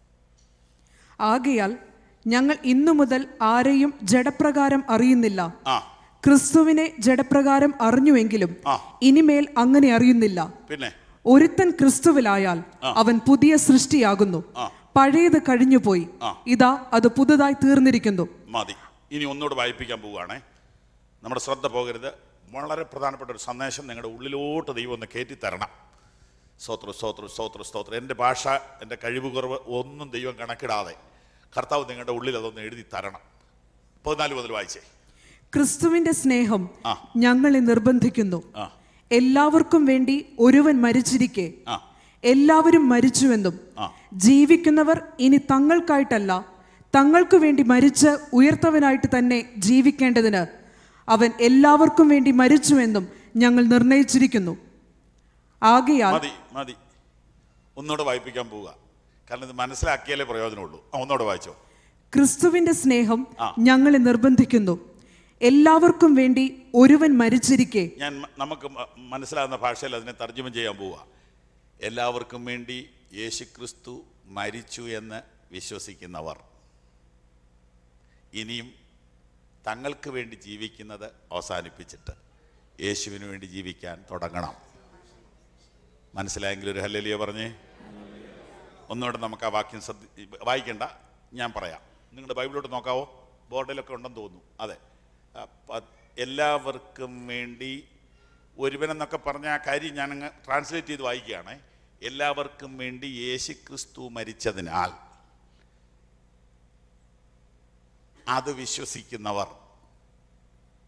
ആകയാൽ ഞങ്ങൾ ഇന്നു മുതൽ ആരെയും ജഡപ്രകാരം അറിയുന്നില്ല. ക്രിസ്തുവിനെ ജഡപ്രകാരം അറിഞ്ഞുവെങ്കിലും ഇനിമേൽ അങ്ങനെ അറിയുന്നില്ല. പിന്നെ ഒരുത്തൻ ക്രിസ്തുവിലായാൽ അവൻ പുതിയ സൃഷ്ടിയാകുന്നു, പഴയത് കഴിഞ്ഞുപോയി, ഇതാ അത് പുതുതായി തീർന്നിരിക്കുന്നു. മതി. ഇനി ഒന്നുകൂടെ വായിപ്പിക്കാൻ പോവുകയാണേ. നമ്മുടെ ശ്രദ്ധ പോകരുത്. വളരെ പ്രധാനപ്പെട്ട ഒരു സന്ദേശം നിങ്ങളുടെ ഉള്ളിലോട്ട് ദൈവം ഒന്ന് കയറ്റി തരണം. സ്തോത്രം, സ്തോത്രം, സ്തോത്രം, സ്തോത്രം. എൻ്റെ ഭാഷ, എൻ്റെ കഴിവ് കുറവ് ഒന്നും ദൈവം കണക്കിടാതെ കർത്താവ് നിങ്ങളുടെ ഉള്ളിൽ അതൊന്ന് എഴുതി തരണം. 14 മുതൽ വായിച്ചേ. ക്രിസ്തുവിന്റെ സ്നേഹം ഞങ്ങളെ നിർബന്ധിക്കുന്നു, എല്ലാവർക്കും വേണ്ടി ഒരുവൻ മരിച്ചിരിക്കെ എല്ലാവരും മരിച്ചുവെന്നും ജീവിക്കുന്നവർ ഇനി തങ്ങൾക്കായിട്ടല്ല തങ്ങൾക്കു വേണ്ടി മരിച്ച് ഉയർത്തവനായിട്ട് തന്നെ ജീവിക്കേണ്ടതിന് അവൻ എല്ലാവർക്കും വേണ്ടി മരിച്ചുവെന്നും ഞങ്ങൾ നിർണയിച്ചിരിക്കുന്നു. ആകയാൽ മതി. ഒന്നുകൂടെ വായിപ്പിക്കാൻ പോവുക. കാരണം ഇത് മനസ്സിലാക്കിയാലേ പ്രയോജനമുള്ളൂ. ഒന്നുകൂടെ വായിച്ചോ. ക്രിസ്തുവിന്റെ സ്നേഹം ഞങ്ങളെ നിർബന്ധിക്കുന്നു, എല്ലാവർക്കും വേണ്ടി ഒരുവൻ മരിച്ചിരിക്കെ. ഞാൻ നമുക്ക് മനസ്സിലാകുന്ന ഭാഷയിൽ അതിനെ തർജ്ജമ ചെയ്യാൻ പോവുക. എല്ലാവർക്കും വേണ്ടി യേശുക്രിസ്തു മരിച്ചു എന്ന് വിശ്വസിക്കുന്നവർ ഇനിയും തങ്ങൾക്ക് വേണ്ടി ജീവിക്കുന്നത് അവസാനിപ്പിച്ചിട്ട് യേശുവിന് വേണ്ടി ജീവിക്കാൻ തുടങ്ങണം. മനസ്സിലായെങ്കിൽ ഒരു ഹല്ലേലൂയ പറഞ്ഞേ. ഒന്നുകൂടെ നമുക്ക് ആ വാക്യം വായിക്കണ്ട, ഞാൻ പറയാം. നിങ്ങളുടെ ബൈബിളിലോട്ട് നോക്കാവോ? ബോർഡിലൊക്കെ ഉണ്ടെന്ന് തോന്നുന്നു. അതെ, എല്ലാവർക്കും വേണ്ടി ഒരുവനെന്നൊക്കെ പറഞ്ഞ ആ കാര്യം ഞാനങ്ങ് ട്രാൻസ്ലേറ്റ് ചെയ്ത് വായിക്കുകയാണ്. എല്ലാവർക്കും വേണ്ടി യേശുക്രിസ്തു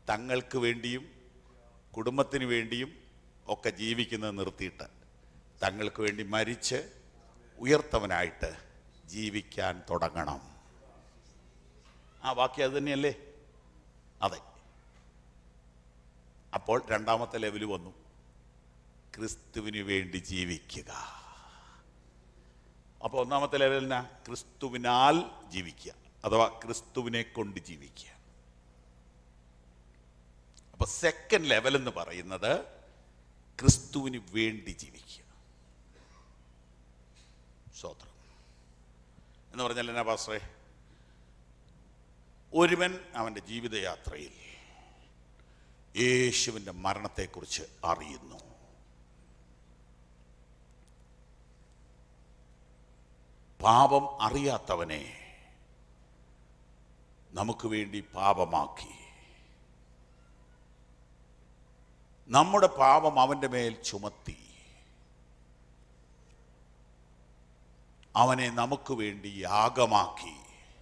തങ്ങൾക്ക് വേണ്ടിയും കുടുംബത്തിന് വേണ്ടിയും ഒക്കെ ജീവിക്കുന്നത് നിർത്തിയിട്ട് തങ്ങൾക്ക് വേണ്ടി മരിച്ച് ഉയർത്തവനായിട്ട് ജീവിക്കാൻ തുടങ്ങണം. ആ വാക്യം അത് തന്നെയല്ലേ? അതെ. അപ്പോൾ രണ്ടാമത്തെ ലെവൽ വന്നു, ക്രിസ്തുവിന് വേണ്ടി ജീവിക്കുക. അപ്പോൾ ഒന്നാമത്തെ ലെവലിനാ ക്രിസ്തുവിനാൽ ജീവിക്കുക, അഥവാ ക്രിസ്തുവിനെ കൊണ്ട് ജീവിക്കുക. അപ്പൊ സെക്കൻഡ് ലെവൽ എന്ന് പറയുന്നത് ക്രിസ്തുവിന് വേണ്ടി ജീവിക്കുക. സ്തോത്രം എന്ന് പറഞ്ഞാൽ എന്നാ പാസ്റ്ററേ? ഒരുവൻ അവൻ്റെ ജീവിതയാത്രയിൽ യേശുവിൻ്റെ മരണത്തെക്കുറിച്ച് അറിയുന്നു. പാപം അറിയാത്തവനെ നമുക്ക് വേണ്ടി പാപമാക്കി, നമ്മുടെ പാപം അവൻ്റെ മേൽ ചുമത്തി, അവനെ നമുക്ക് വേണ്ടി യാഗമാക്കി,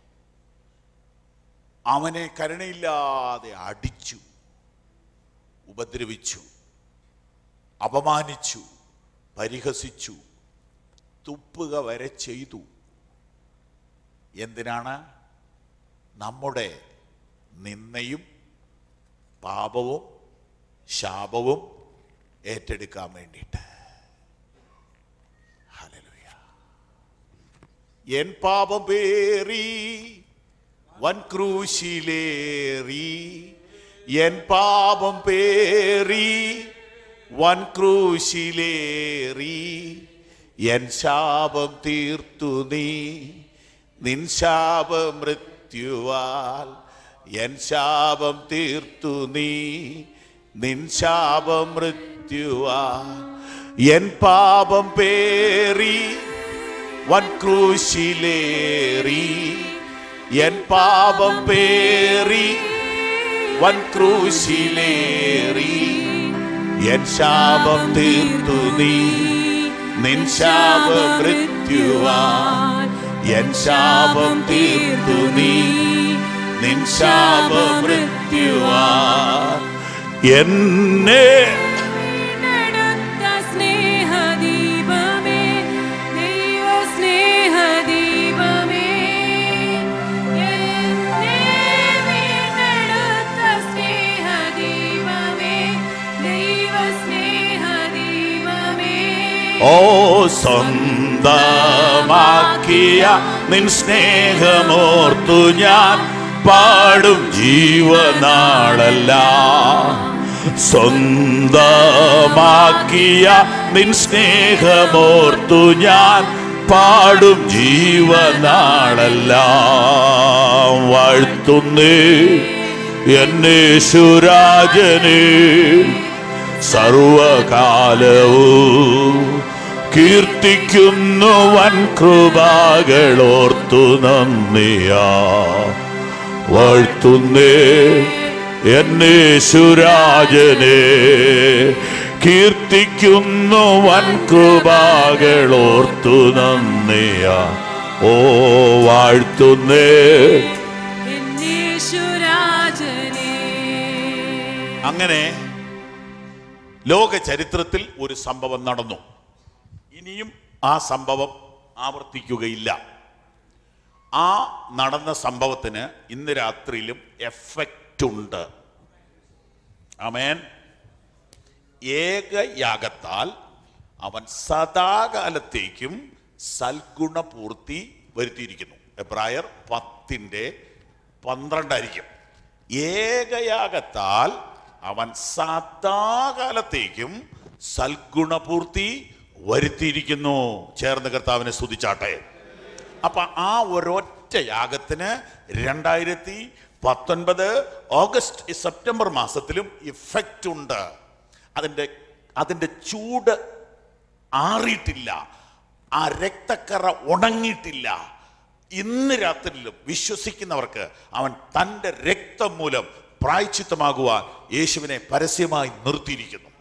അവനെ കരുണയില്ലാതെ അടിച്ചു, ഉപദ്രവിച്ചു, അപമാനിച്ചു, പരിഹസിച്ചു, തുപ്പുക വരെ ചെയ്തു. എന്തിനാണ്? നമ്മുടെ നിന്ദയും പാപവും ശാപവും ഏറ്റെടുക്കാൻ വേണ്ടിയിട്ട്. ഹല്ലേലൂയ. എൻ പാപം പേറി വൻ ക്രൂശിലേറി, എൻ പാപം പേറി വൻ ക്രൂശിലേറി, എൻ ശാപം തീർത്തു നീ നിൻ ശാപമൃത്യുവാൽ, എൻ ശാപം തീർത്തു നീ നിൻ ശാപമൃത്യുവാൽ, എൻ പാപം പേറി വൻ ക്രൂശിലേറി, എൻ പാപം പേറി വൻ ക്രൂശിലേറി, എൻ ശാപം തീർത്തു നീ നിൻ ശാപമൃത്യുവാൽ, എൻ ശാപം തീർത്തു നീ നിൻ ശാപമൃത്യുവാൽ, എന്നെ സ്നേഹദീപമേ, ദൈവ സ്നേഹദീപമേ, എന്നെ വീണ്ടെടുത്ത സ്നേഹദീപമേ, ദൈവ സ്നേഹദീപമേ. ഓ സ്വന്തമാക്കിയ നിൻ സ്നേഹമോർത്തു ഞാൻ പാടും ജീവനാളെല്ലാം, സ്വന്തമാക്കിയ നിൻ സ്നേഹമോർത്തു ഞാൻ പാടും ജീവനാളെല്ലാം. വാഴ്ത്തുന്നേ എന്നേശുരാജനെ സർവകാലവും, കീർത്തിക്കുന്നു വൻ കൃപകളോർത്തു നന്ദിയാ. വാഴ്ത്തുന്നേ എന്നേശുരാജനെ, കീർത്തിക്കുന്നു വൻ കൃപകളോർത്തു നന്ദിയാ. ഓ വാഴ്ത്തുന്നേ എന്നേശുരാജനെ. അങ്ങനെ ലോക ചരിത്രത്തിൽ ഒരു സംഭവം നടന്നു. ഇനിയും ആ സംഭവം ആവർത്തിക്കുകയില്ല. ആ നടന്ന സംഭവത്തിന് ഇന്ന് രാത്രിയിലും എഫക്റ്റ് ഉണ്ട്. ആമേൻ. ഏകയാഗത്താൽ അവൻ സദാകാലത്തേക്കും സൽഗുണപൂർത്തി വരുത്തിയിരിക്കുന്നു. എബ്രായർ 10:12 ഏകയാഗത്താൽ അവൻ സദാകാലത്തേക്കും സൽഗുണപൂർത്തി വരുത്തിയിരിക്കുന്നു. ചേർന്ന് കർത്താവിനെ സ്തുതിച്ചാട്ടെ. അപ്പൊ ആ ഒരൊറ്റ യാഗത്തിന് 2019 ഓഗസ്റ്റ് സെപ്റ്റംബർ മാസത്തിലും ഇഫക്റ്റ് ഉണ്ട്. അതിൻ്റെ ചൂട് ആറിയിട്ടില്ല, ആ രക്തക്കറ ഉണങ്ങിയിട്ടില്ല. ഇന്ന് രാത്രിയിലും വിശ്വസിക്കുന്നവർക്ക് അവൻ തൻ്റെ രക്തം മൂലം പ്രായശ്ചിത്തമാകുവാൻ യേശുവിനെ പരസ്യമായി നിർത്തിയിരിക്കുന്നു.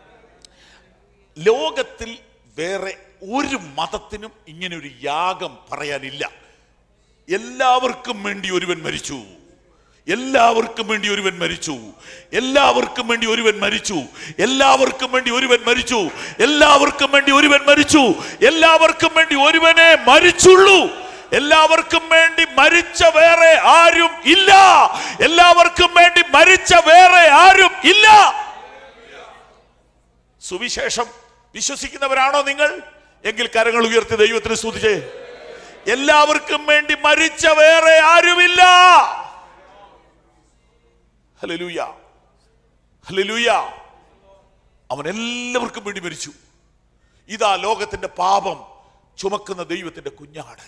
ലോകത്തിൽ വേറെ ഒരു മതത്തിനും ഇങ്ങനെ ഒരു യാഗം പറയാനില്ല. എല്ലാവർക്കും വേണ്ടി ഒരുവൻ മരിച്ചു, എല്ലാവർക്കും വേണ്ടി ഒരുവൻ മരിച്ചു, എല്ലാവർക്കും വേണ്ടി ഒരുവൻ മരിച്ചു, എല്ലാവർക്കും വേണ്ടി ഒരുവൻ മരിച്ചു, എല്ലാവർക്കും വേണ്ടി ഒരുവൻ മരിച്ചു, എല്ലാവർക്കും വേണ്ടി ഒരുവനെ മരിച്ചുള്ളൂ. എല്ലാവർക്കും വേണ്ടി മരിച്ച വേറെ ആരും ഇല്ല. എല്ലാവർക്കും വേണ്ടി മരിച്ച വേറെ ആരും ഇല്ല. സുവിശേഷം വിശ്വസിക്കുന്നവരാണോ നിങ്ങൾ? എങ്കിൽ കരങ്ങൾ ഉയർത്തി ദൈവത്തിന് സ്തുതിച്ചേ. എല്ലാവർക്കും വേണ്ടി മരിച്ച വേറെ ആരുമില്ല. Hallelujah, hallelujah. അവൻ എല്ലാവർക്കും വേണ്ടി മരിച്ചു. ഇതാ ലോകത്തിന്റെ പാപം ചുമക്കുന്ന ദൈവത്തിന്റെ കുഞ്ഞാട്.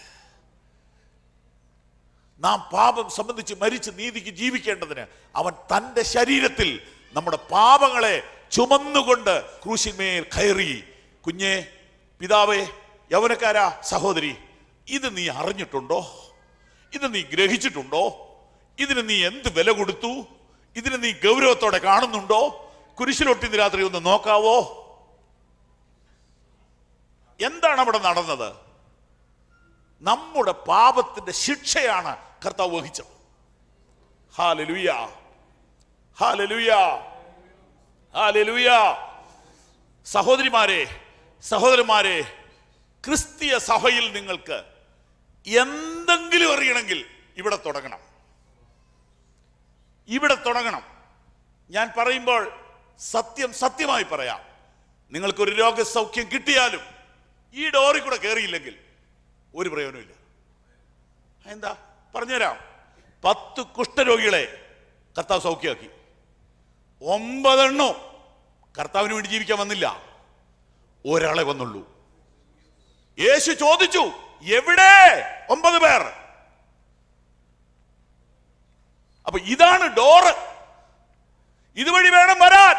നാം പാപം സംബന്ധിച്ച് മരിച്ച് നീതിക്ക് ജീവിക്കേണ്ടതിന് അവൻ തന്റെ ശരീരത്തിൽ നമ്മുടെ പാപങ്ങളെ ചുമന്നുകൊണ്ട് ക്രൂശിന്മേൽ കയറി. കുഞ്ഞേ, പിതാവേ, യൗവനക്കാരാ, സഹോദരി, ഇത് നീ അറിഞ്ഞിട്ടുണ്ടോ? ഇത് നീ ഗ്രഹിച്ചിട്ടുണ്ടോ? ഇതിന് നീ എന്ത് വില കൊടുത്തു? ഇതിന് നീ ഗൗരവത്തോടെ കാണുന്നുണ്ടോ? കുരിശിലൊട്ടിന്ന് രാത്രി ഒന്ന് നോക്കാവോ? എന്താണ് അവിടെ നടന്നത്? നമ്മുടെ പാപത്തിന്റെ ശിക്ഷയാണ് കർത്താവ് വഹിച്ചത്. Hallelujah, hallelujah, hallelujah. സഹോദരിമാരെ, സഹോദരന്മാരെ, ക്രിസ്തീയ സഭയിൽ നിങ്ങൾക്ക് എന്തെങ്കിലും അറിയണമെങ്കിൽ ഇവിടെ തുടങ്ങണം, ഇവിടെ തുടങ്ങണം. ഞാൻ പറയുമ്പോൾ സത്യം സത്യമായി പറയാം. നിങ്ങൾക്കൊരു രോഗസൗഖ്യം കിട്ടിയാലും ഈ ഡോറിൽ കൂടെ കയറിയില്ലെങ്കിൽ ഒരു പ്രയോജനമില്ല. എന്താ പറഞ്ഞുതരാം. 10 കുഷ്ഠരോഗികളെ കർത്താവ് സൗഖ്യമാക്കി. 9 എണ്ണം കർത്താവിന് വേണ്ടി ജീവിക്കാൻ വന്നില്ല, ഒരാളെ വന്നുള്ളൂ. യേശു ചോദിച്ചു, എവിടെ 9 പേർ? അപ്പൊ ഇതാണ് ഡോറ്, ഇതുവഴി വേണം വരാൻ.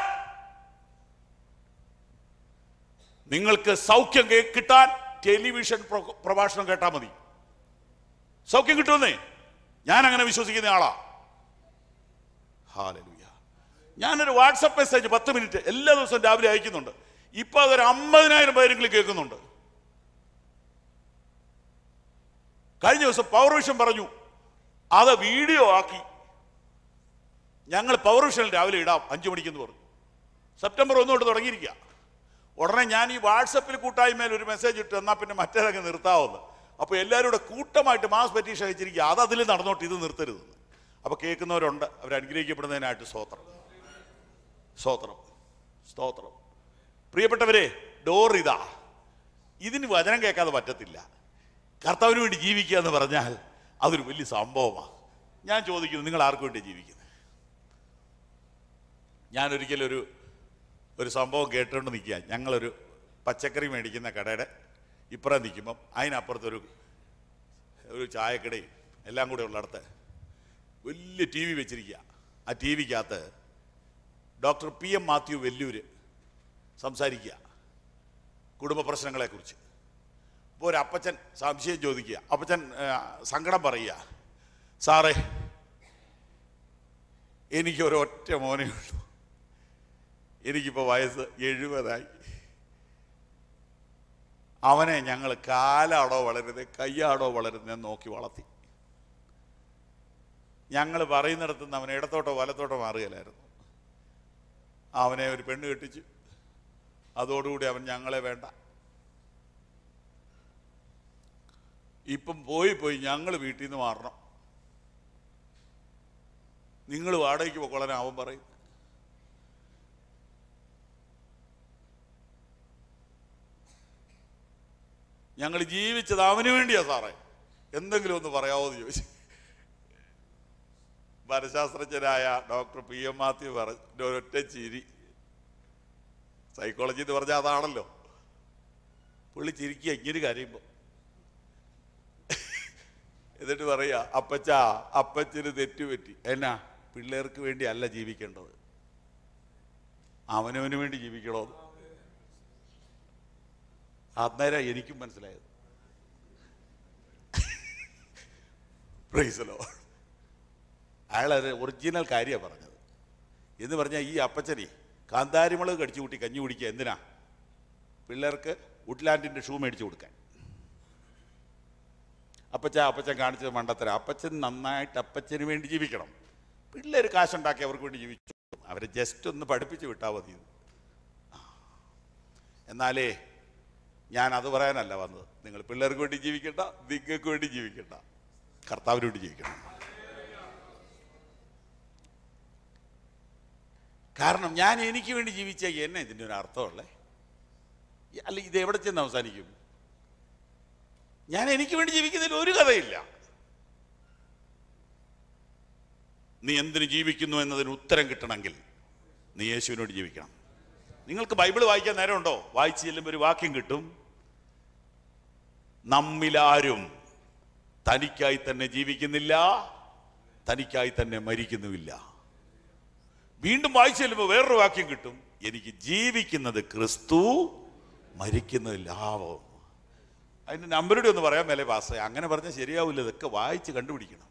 നിങ്ങൾക്ക് സൗഖ്യം കിട്ടാൻ ടെലിവിഷൻ പ്രഭാഷണം കേട്ടാൽ മതി, സൗഖ്യം കിട്ടുമെന്നേ. ഞാൻ അങ്ങനെ വിശ്വസിക്കുന്ന ആളാ. ഹല്ലേലൂയ. ഞാനൊരു വാട്സപ്പ് മെസ്സേജ് 10 മിനിറ്റ് എല്ലാ ദിവസവും രാവിലെ അയക്കുന്നുണ്ട്. ഇപ്പൊ അതൊരു 50,000 പേരെങ്കിലും കേൾക്കുന്നുണ്ട്. കഴിഞ്ഞ ദിവസം പവർ വിഷൻ പറഞ്ഞു, അത് വീഡിയോ ആക്കി ഞങ്ങൾ പവർ വിഷനിൽ രാവിലെ ഇടാം 5 മണിക്കെന്ന് പറഞ്ഞു. സെപ്റ്റംബർ 1 തൊട്ട് തുടങ്ങിയിരിക്കുക. ഉടനെ ഞാൻ ഈ വാട്സപ്പിൽ കൂട്ടായ്മയിൽ ഒരു മെസ്സേജ് ഇട്ട്, എന്നാൽ പിന്നെ മറ്റേതൊക്കെ നിർത്താവുന്നത്. അപ്പോൾ എല്ലാവരും കൂടെ കൂട്ടമായിട്ട് മാസ് പെറ്റീഷ അയച്ചിരിക്കുക, അത് അതിൽ നടന്നോട്ട്, ഇത് നിർത്തരുത്. അപ്പോൾ കേൾക്കുന്നവരുണ്ട്, അവർ അനുഗ്രഹിക്കപ്പെടുന്നതിനായിട്ട് സ്തോത്രം, സ്തോത്രം, സ്തോത്രം. പ്രിയപ്പെട്ടവരെ, ഡോർ ഇതാ. ഇതിന് വചനം കേൾക്കാതെ പറ്റത്തില്ല. കർത്താവിന് വേണ്ടി ജീവിക്കുക എന്ന് പറഞ്ഞാൽ അതൊരു വലിയ സംഭവമാണ്. ഞാൻ ചോദിക്കുന്നു, നിങ്ങൾ ആർക്കു വേണ്ടി ജീവിക്കുന്നത്? ഞാനൊരിക്കലും ഒരു സംഭവം കേട്ടുകൊണ്ട് നിൽക്കുക. ഞങ്ങളൊരു പച്ചക്കറി മേടിക്കുന്ന കടയുടെ ഇപ്പുറം നിൽക്കുമ്പം അതിനപ്പുറത്തൊരു ചായക്കടയും എല്ലാം കൂടെ ഉള്ളിടത്ത് വലിയ TV വെച്ചിരിക്കുക. ആ TVക്കകത്ത് ഡോക്ടർ PM മാത്യു വെല്ലൂർ സംസാരിക്കുക കുടുംബ പ്രശ്നങ്ങളെക്കുറിച്ച്. അപ്പോൾ ഒരു അപ്പച്ചൻ സംശയം ചോദിക്കുക. അപ്പച്ചൻ സങ്കടം പറയുക, സാറേ, എനിക്കൊരൊറ്റ മോനേ ഉള്ളൂ, എനിക്കിപ്പോൾ വയസ്സ് 70ആയി. അവനെ ഞങ്ങൾ കാലാടോ വളരുന്നത് കയ്യാടോ വളരുന്നത് നോക്കി വളർത്തി. ഞങ്ങൾ പറയുന്നിടത്ത് നിന്ന് അവൻ ഇടത്തോട്ടോ വലത്തോട്ടോ മാറുകയില്ലായിരുന്നു. അവനെ ഒരു പെണ്ണ് കെട്ടിച്ചു. അതോടുകൂടി അവൻ ഞങ്ങളെ വേണ്ട. ഇപ്പം പോയി ഞങ്ങൾ വീട്ടിൽ നിന്ന് മാറണം, നിങ്ങൾ വാടകയ്ക്ക് പൊക്കോളാൻ അവൻ പറയും. ഞങ്ങൾ ജീവിച്ചത് അവന് വേണ്ടിയാ സാറേ, എന്തെങ്കിലും ഒന്ന് പറയാവോ എന്ന് ചോദിച്ചു. മനഃശാസ്ത്രജ്ഞനായ ഡോക്ടർ PM മാത്യു പറഞ്ഞ ഒരൊറ്റ ചിരി. സൈക്കോളജി എന്ന് പറഞ്ഞാൽ അതാണല്ലോ. പുള്ളി ചിരിക്കുക ഇങ്ങനെ കരയുമ്പോൾ. എന്നിട്ട് പറയുക, അപ്പച്ചാ, അപ്പച്ചന് തെറ്റുപറ്റി. എന്നാ, പിള്ളേർക്ക് വേണ്ടി അല്ല ജീവിക്കേണ്ടത്, അവനവന് വേണ്ടി ജീവിക്കണോ? അന്നേരം എനിക്കും മനസ്സിലായത്. Praise the Lord. അയാളത് ഒറിജിനൽ കാര്യമാണ് പറഞ്ഞത്. എന്ന് പറഞ്ഞാൽ ഈ അപ്പച്ചനെ കാന്താരിമുളക് കടിച്ചു കൂട്ടി കഞ്ഞി കുടിക്കുക. എന്തിനാ? പിള്ളേർക്ക് വുഡ്ലാൻഡിൻ്റെ ഷൂ മേടിച്ചു കൊടുക്കാൻ. അപ്പച്ചൻ കാണിച്ചത് മണ്ടത്തരം. അപ്പച്ചൻ നന്നായിട്ട് അപ്പച്ചന് വേണ്ടി ജീവിക്കണം, പിള്ളേർ കാശുണ്ടാക്കി അവർക്ക് വേണ്ടി ജീവിച്ചു, അവരെ ജസ്റ്റ് ഒന്ന് പഠിപ്പിച്ച് വിട്ടാൽ മതി. എന്നാലേ ഞാൻ അത് പറയാനല്ല വന്നത്. നിങ്ങൾ പിള്ളേർക്ക് വേണ്ടി ജീവിക്കണ്ട, നിങ്ങൾക്ക് വേണ്ടി ജീവിക്കണ്ട, കർത്താവിന് വേണ്ടി ജീവിക്കണം. കാരണം ഞാൻ എനിക്ക് വേണ്ടി ജീവിച്ച എന്നെ ഇതിൻ്റെ ഒരു അർത്ഥമുള്ളേ. അല്ല, ഇത് എവിടെ ചെന്ന് അവസാനിക്കും? ഞാൻ എനിക്ക് വേണ്ടി ജീവിക്കുന്നതിൽ ഒരു കഥയില്ല. നീ എന്തിനു ജീവിക്കുന്നു എന്നതിന് ഉത്തരം കിട്ടണമെങ്കിൽ നീ യേശുവിനോട് ജീവിക്കണം. നിങ്ങൾക്ക് ബൈബിൾ വായിക്കാൻ നേരമുണ്ടോ? വായിച്ച് ചെല്ലുമ്പോൾ ഒരു വാക്യം കിട്ടും, നമ്മിലാരും തനിക്കായി തന്നെ ജീവിക്കുന്നില്ല, തനിക്കായി തന്നെ മരിക്കുന്നുമില്ല. വീണ്ടും വായിച്ചു ചെല്ലുമ്പോൾ വേറൊരു വാക്യം കിട്ടും, എനിക്ക് ജീവിക്കുന്നത് ക്രിസ്തു, മരിക്കുന്നത് ലാഭം. അതിൻ്റെ നമ്പരുടെ ഒന്ന് പറയാൻ മേലെ പാസ്, അങ്ങനെ പറഞ്ഞാൽ ശരിയാവില്ല. ഇതൊക്കെ വായിച്ച് കണ്ടുപിടിക്കണം.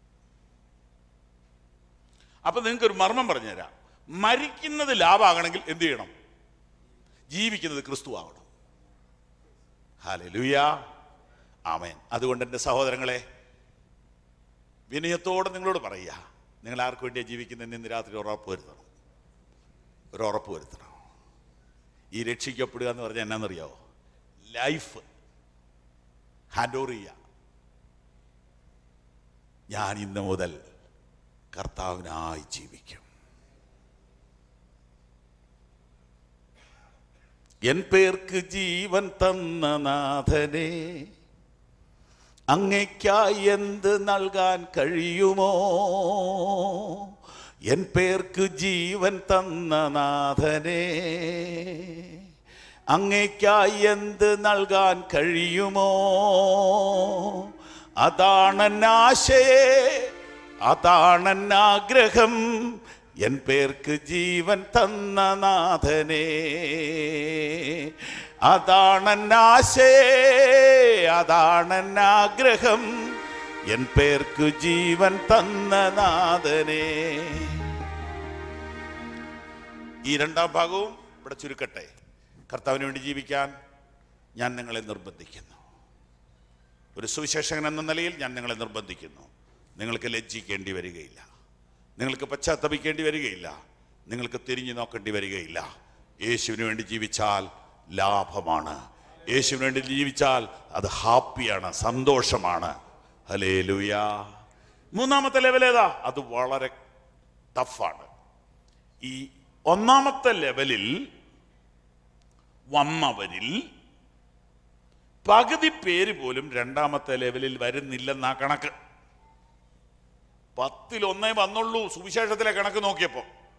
അപ്പൊ നിങ്ങൾക്കൊരു മർമ്മം പറഞ്ഞുതരാം. മരിക്കുന്നത് ലാഭമാകണമെങ്കിൽ എന്ത് ചെയ്യണം? ജീവിക്കുന്നത് ക്രിസ്തു ആവണം. Hallelujah, amen. അതുകൊണ്ട് എൻ്റെ സഹോദരങ്ങളെ, വിനയത്തോടെ നിങ്ങളോട് പറയുക, നിങ്ങൾ ആർക്ക് വേണ്ടിയാണ് ജീവിക്കുന്നതെന്ന് ഇന്ന് രാത്രി ഉറപ്പ് വരുത്തണം. ഒരു ഉറപ്പ് വരുത്തണം. ഈ രക്ഷിക്കപ്പെടുക എന്ന് പറഞ്ഞാൽ എന്നാണെന്നറിയാവോ? ലൈഫ് ഹാൻഡ് ഓവർ ചെയ്യുക. ഞാൻ ഇന്ന് മുതൽ കർത്താവിനായി ജീവിക്കും. എൻ പേർക്ക് ജീവൻ തന്ന നാഥനെ, അങ്ങയ്ക്കായി എന്ത് നൽകാൻ കഴിയുമോ? എൻ പേർക്ക് ജീവൻ തന്ന നാഥനെ, അങ്ങയ്ക്കായി എന്ത് നൽകാൻ കഴിയുമോ? അതാണെന്നാശയെ, അതാണെന്നാഗ്രഹം, എൻ പേർക്ക് ജീവൻ തന്ന നാഥനെ. അതാണെന്നാശയെ, അതാണെന്നാഗ്രഹം, എൻ പേർക്ക് ജീവൻ തന്ന നാഥനെ. ഈ രണ്ടാം ഭാഗവും ഇവിടെ ചുരുക്കട്ടെ. കർത്താവിന് വേണ്ടി ജീവിക്കാൻ ഞാൻ നിങ്ങളെ നിർബന്ധിക്കുന്നു. ഒരു സുവിശേഷകൻ എന്ന നിലയിൽ ഞാൻ നിങ്ങളെ നിർബന്ധിക്കുന്നു. നിങ്ങൾക്ക് ലജ്ജിക്കേണ്ടി വരികയില്ല, നിങ്ങൾക്ക് പശ്ചാത്തപിക്കേണ്ടി വരികയില്ല, നിങ്ങൾക്ക് തിരിഞ്ഞു നോക്കേണ്ടി വരികയില്ല. യേശുവിന് വേണ്ടി ജീവിച്ചാൽ ലാഭമാണ്. യേശുവിന് വേണ്ടി ജീവിച്ചാൽ അത് ഹാപ്പിയാണ്, സന്തോഷമാണ്. ഹല്ലേലൂയ. മൂന്നാമത്തെ ലെവൽ ഏതാ? അത് വളരെ ടഫാണ്. ഈ ഒന്നാമത്തെ ലെവലിൽ വന്നവരിൽ പകുതി പേര് പോലും രണ്ടാമത്തെ ലെവലിൽ വരുന്നില്ലെന്നാ കണക്ക്. 10ൽ 1 വന്നുള്ളൂ സുവിശേഷത്തിലെ കണക്ക് നോക്കിയപ്പോ.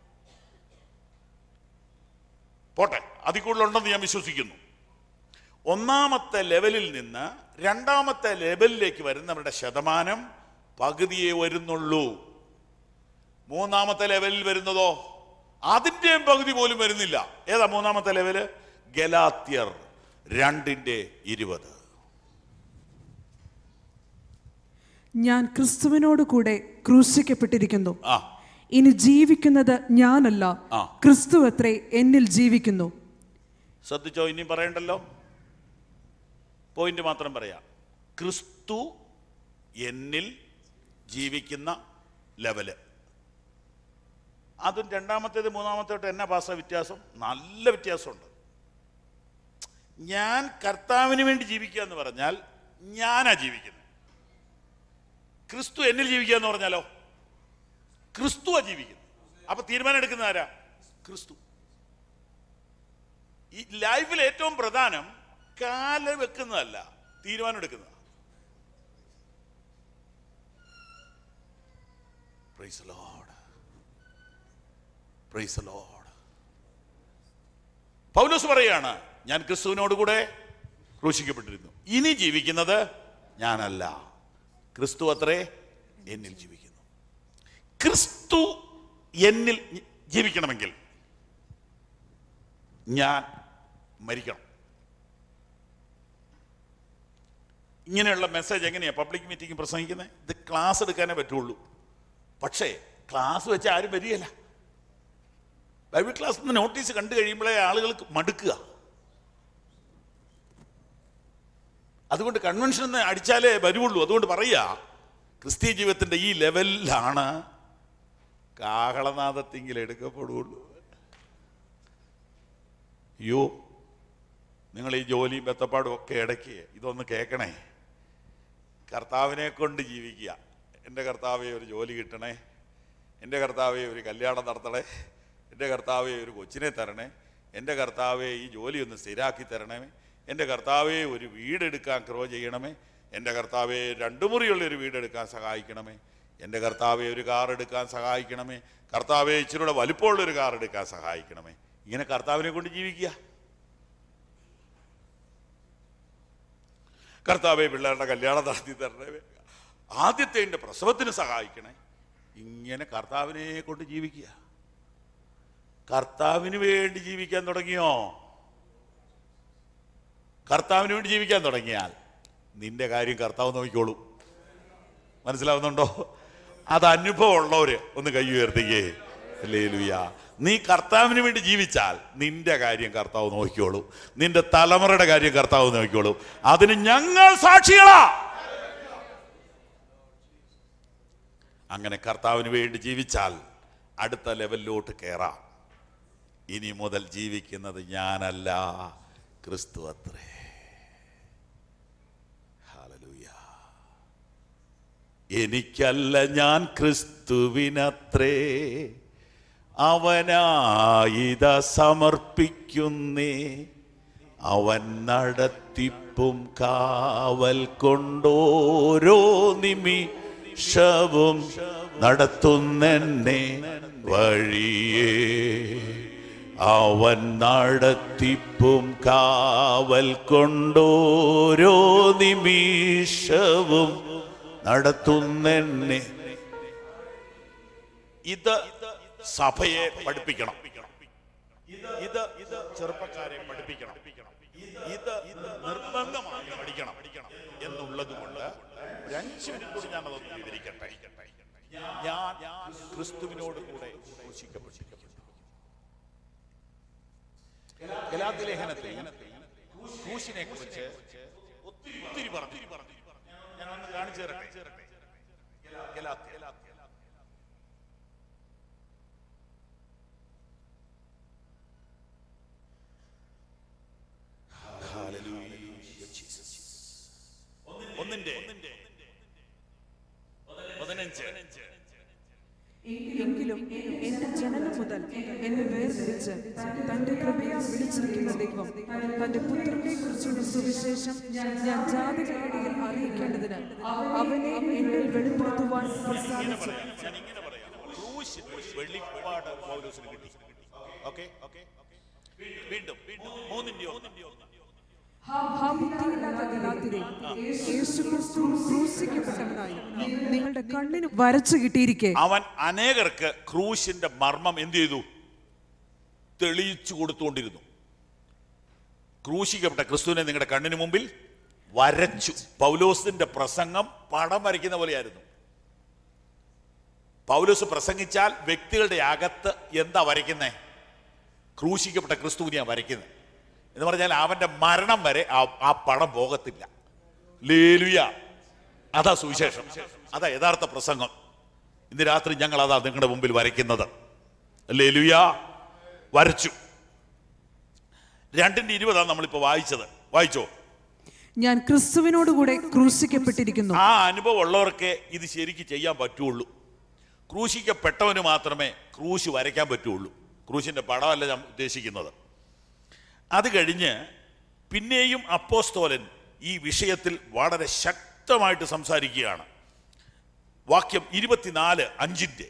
പോട്ടെ, അതിൽ കൂടുതലുണ്ടെന്ന് ഞാൻ വിശ്വസിക്കുന്നു. ഒന്നാമത്തെ ലെവലിൽ നിന്ന് രണ്ടാമത്തെ ലെവലിലേക്ക് വരുന്നവരുടെ ശതമാനം പകുതിയേ വരുന്നുള്ളൂ. മൂന്നാമത്തെ ലെവലിൽ വരുന്നതോ അതിൻ്റെയും പകുതി പോലും വരുന്നില്ല. ഏതാ മൂന്നാമത്തെ ലെവല്? ഗലാത്യർ 2:20. ഞാൻ ക്രിസ്തുവിനോട് കൂടെ ക്രൂശിക്കപ്പെട്ടിരിക്കുന്നു, ഇനി ജീവിക്കുന്നത് ഞാനല്ല, ക്രിസ്തു അത്രേ എന്നിൽ ജീവിക്കുന്നു. ശ്രദ്ധിച്ചോ? ഇനിയും പറയണ്ടല്ലോ, പോയിന്റ് മാത്രം പറയാം. ക്രിസ്തു എന്നിൽ ജീവിക്കുന്ന ലെവല്. അതും രണ്ടാമത്തേത് മൂന്നാമത്തേട്ട് എന്നാ പാസ വ്യത്യാസം? നല്ല വ്യത്യാസമുണ്ട്. ഞാൻ കർത്താവിന് വേണ്ടി ജീവിക്കുക എന്ന് പറഞ്ഞാൽ ഞാനാ ജീവിക്കുന്നത്. ക്രിസ്തു എന്നിൽ ജീവിക്കുക എന്ന് പറഞ്ഞാലോ ക്രിസ്തുവാ ജീവിക്കുന്നത്. അപ്പൊ തീരുമാനം എടുക്കുന്ന ആരാ? ക്രിസ്തു. ഈ ലൈഫിൽ ഏറ്റവും പ്രധാനം കാല് വെക്കുന്നതല്ല, തീരുമാനം എടുക്കുന്നതാണ്. Praise the Lord, praise the Lord. Paulose പറയാണ്, ഞാൻ ക്രിസ്തുവിനോട് കൂടെ ക്രൂശിക്കപ്പെട്ടിരുന്നു, ഇനി ജീവിക്കുന്നത് ഞാനല്ല, ക്രിസ്തു അത്രേ എന്നിൽ ജീവിക്കുന്നു. ക്രിസ്തു എന്നിൽ ജീവിക്കണമെങ്കിൽ ഞാൻ മരിക്കണം. ഇങ്ങനെയുള്ള മെസ്സേജ് എങ്ങനെയാണ് പബ്ലിക് മീറ്റിംഗ് പ്രസംഗിക്കുന്നത്? ഇത് ക്ലാസ് എടുക്കാനേ പറ്റുള്ളൂ. പക്ഷേ ക്ലാസ് വെച്ച് ആരും വരികയില്ല. ബൈബിൾ ക്ലാസ് നിന്ന് നോട്ടീസ് കണ്ടു കഴിയുമ്പോഴേ ആളുകൾക്ക് മടുക്കുക. അതുകൊണ്ട് കൺവെൻഷൻ അടിച്ചാലേ വരുള്ളൂ. അതുകൊണ്ട് പറയുക, ക്രിസ്തീയ ജീവിതത്തിൻ്റെ ഈ ലെവലിലാണ് കാഹളനാദത്തിങ്കിൽ എടുക്കപ്പെടുള്ളൂ. അയ്യോ, നിങ്ങൾ ഈ ജോലിയും ബത്തപ്പാടും ഒക്കെ ഇടയ്ക്ക് ഇതൊന്ന് കേൾക്കണേ. കർത്താവിനെ കൊണ്ട് ജീവിക്കുക. എൻ്റെ കർത്താവെ ഒരു ജോലി കിട്ടണേ, എൻ്റെ കർത്താവെ ഒരു കല്യാണം നടത്തണേ, എൻ്റെ കർത്താവെ ഒരു കൊച്ചിനെ തരണേ, എൻ്റെ കർത്താവെ ഈ ജോലി ഒന്ന് സ്ഥിരാക്കി തരണമേ, എൻ്റെ കർത്താവെ ഒരു വീടെടുക്കാൻ കൃപ ചെയ്യണമേ, എൻ്റെ കർത്താവെ 2 മുറിയുള്ളൊരു വീടെടുക്കാൻ സഹായിക്കണമേ, എൻ്റെ കർത്താവെ ഒരു കാർ എടുക്കാൻ സഹായിക്കണമേ, കർത്താവെ ഇച്ചിരൂടെ വലിപ്പമുള്ളൊരു കാർ എടുക്കാൻ സഹായിക്കണമേ. ഇങ്ങനെ കർത്താവിനെ കൊണ്ട് ജീവിക്കുക. കർത്താവെ പിള്ളേരുടെ കല്യാണം നടത്തി തരണമേ, ആദ്യത്തെ എൻ്റെ പ്രസവത്തിന് സഹായിക്കണേ. ഇങ്ങനെ കർത്താവിനെ കൊണ്ട് ജീവിക്കുക. കർത്താവിന് വേണ്ടി ജീവിക്കാൻ തുടങ്ങിയോ? കർത്താവിന് വേണ്ടി ജീവിക്കാൻ തുടങ്ങിയാൽ നിന്റെ കാര്യം കർത്താവ് നോക്കിക്കോളും. മനസ്സിലാവുന്നുണ്ടോ? അത് അനുഭവം ഉള്ളവര് ഒന്ന് കൈ ഉയർത്തിക്കേ. ഹല്ലേലൂയ. നീ കർത്താവിന് വേണ്ടി ജീവിച്ചാൽ നിന്റെ കാര്യം കർത്താവ് നോക്കിക്കോളും, നിന്റെ തലമുറയുടെ കാര്യം കർത്താവ് നോക്കിക്കോളും. അതിന് ഞങ്ങൾ സാക്ഷികളാ. അങ്ങനെ കർത്താവിന് വേണ്ടി ജീവിച്ചാൽ അടുത്ത ലെവലിലോട്ട് കയറാം. ഇനി മുതൽ ജീവിക്കുന്നത് ഞാനല്ല, ക്രിസ്തു അത്രേ. ഹല്ലേലൂയ. എനിക്കല്ല, ഞാൻ ക്രിസ്തുവിനത്രേ, അവനായിത സമർപ്പിക്കുന്നേ, അവൻ നടത്തിപ്പും കാവൽ കൊണ്ടോരോ നിമിഷവും നടത്തുന്നെന്നെ വഴിയേ, അവൻ നടത്തിപ്പും കാവൽ കൊണ്ടോരോ നിമിഷവും നടത്തുന്നെന്നെ. ഇത് സഭയെ പഠിപ്പിക്കണം, ഇത് ചെറുപ്പക്കാരെ പഠിപ്പിക്കണം, ഇത് നിർബന്ധമായി പഠിക്കണം എന്നുള്ളത് കൊണ്ട് 5 മിനിറ്റ് കൂടി ഞാൻ അതൊന്ന് വിവരിക്കട്ടെ. ഞാൻ ക്രിസ്തുവിനോട് കൂടെ ക്രൂശിക്കപ്പെട്ടു. ഗലാത്യ ലേഖനത്തിൽ ക്രൂശിനെ കുറിച്ച് ഒത്തിരി പറഞ്ഞു. ഞാൻ ഒന്ന് കാണിച്ചു തരട്ടെ. ഗലാത്യ ഒന്നിന്റെ 15. എങ്കിലും എന്റെ ജനനം മുതൽ എന്നെ വേർതിരിച്ച് തന്റെ കൃപയാൽ വിളിച്ചിരിക്കുന്ന ദൈവം തന്റെ പുത്രനെ കുറിച്ചുള്ള സുവിശേഷം ഞാൻ ജാതികളുടെ ഇടയിൽ അറിയിക്കേണ്ടതിന് അവനെ എന്നിൽ വെളിപ്പെടുത്തുവാൻ പ്രസാദിച്ചു. വെളിപ്പാട് പൗലോസിന് കിട്ടി. ഓക്കേ, വീണ്ടും 3:1. യേശുക്രിസ്തു ക്രൂശിക്കപ്പെട്ടവനായി നിങ്ങളുടെ കണ്ണിന് വരച്ചു കിട്ടിയിരിക്കെ അവൻ അനേകർക്ക് ക്രൂശിന്റെ മർമ്മം എന്ത് ചെയ്തു? തെളിയിച്ചു കൊടുത്തുകൊണ്ടിരുന്നു. ക്രൂശിക്കപ്പെട്ട ക്രിസ്തുവിനെ നിങ്ങളുടെ കണ്ണിന് മുമ്പിൽ വരച്ചു. പൗലോസിന്റെ പ്രസംഗം പടം വരയ്ക്കുന്ന പോലെയായിരുന്നു. പൗലോസ് പ്രസംഗിച്ചാൽ വ്യക്തികളുടെ അകത്ത് എന്താ വരയ്ക്കുന്നേ? ക്രൂശിക്കപ്പെട്ട ക്രിസ്തുവിനെയാണ് വരയ്ക്കുന്നത്. എന്ന് പറഞ്ഞാൽ അവന്റെ മരണം വരെ ആ പടം പോകത്തില്ല. ഹല്ലേലൂയ. അതാ സുവിശേഷം, അതാ യഥാർത്ഥ പ്രസംഗം. ഇന്ന് രാത്രി ഞങ്ങൾ അതാ നിങ്ങളുടെ മുമ്പിൽ വരയ്ക്കുന്നത്. ഹല്ലേലൂയ. വരച്ചു. 2:20 നമ്മളിപ്പോ വായിച്ചത്. വായിച്ചോ? ഞാൻ ക്രിസ്തുവിനോടുകൂടെ ക്രൂശിക്കപ്പെട്ടിരിക്കുന്നു. ആ അനുഭവം ഉള്ളവർക്ക് ഇത് ശരിക്ക് ചെയ്യാൻ പറ്റുള്ളൂ. ക്രൂശിക്കപ്പെട്ടവന് മാത്രമേ ക്രൂശ് വരയ്ക്കാൻ പറ്റുള്ളൂ. ക്രൂശിന്റെ പടമല്ല ഞാൻ ഉദ്ദേശിക്കുന്നത്. അത് കഴിഞ്ഞ് പിന്നെയും അപ്പോസ്തലൻ ഈ വിഷയത്തിൽ വളരെ ശക്തമായിട്ട് സംസാരിക്കുകയാണ്. വാക്യം 24:5.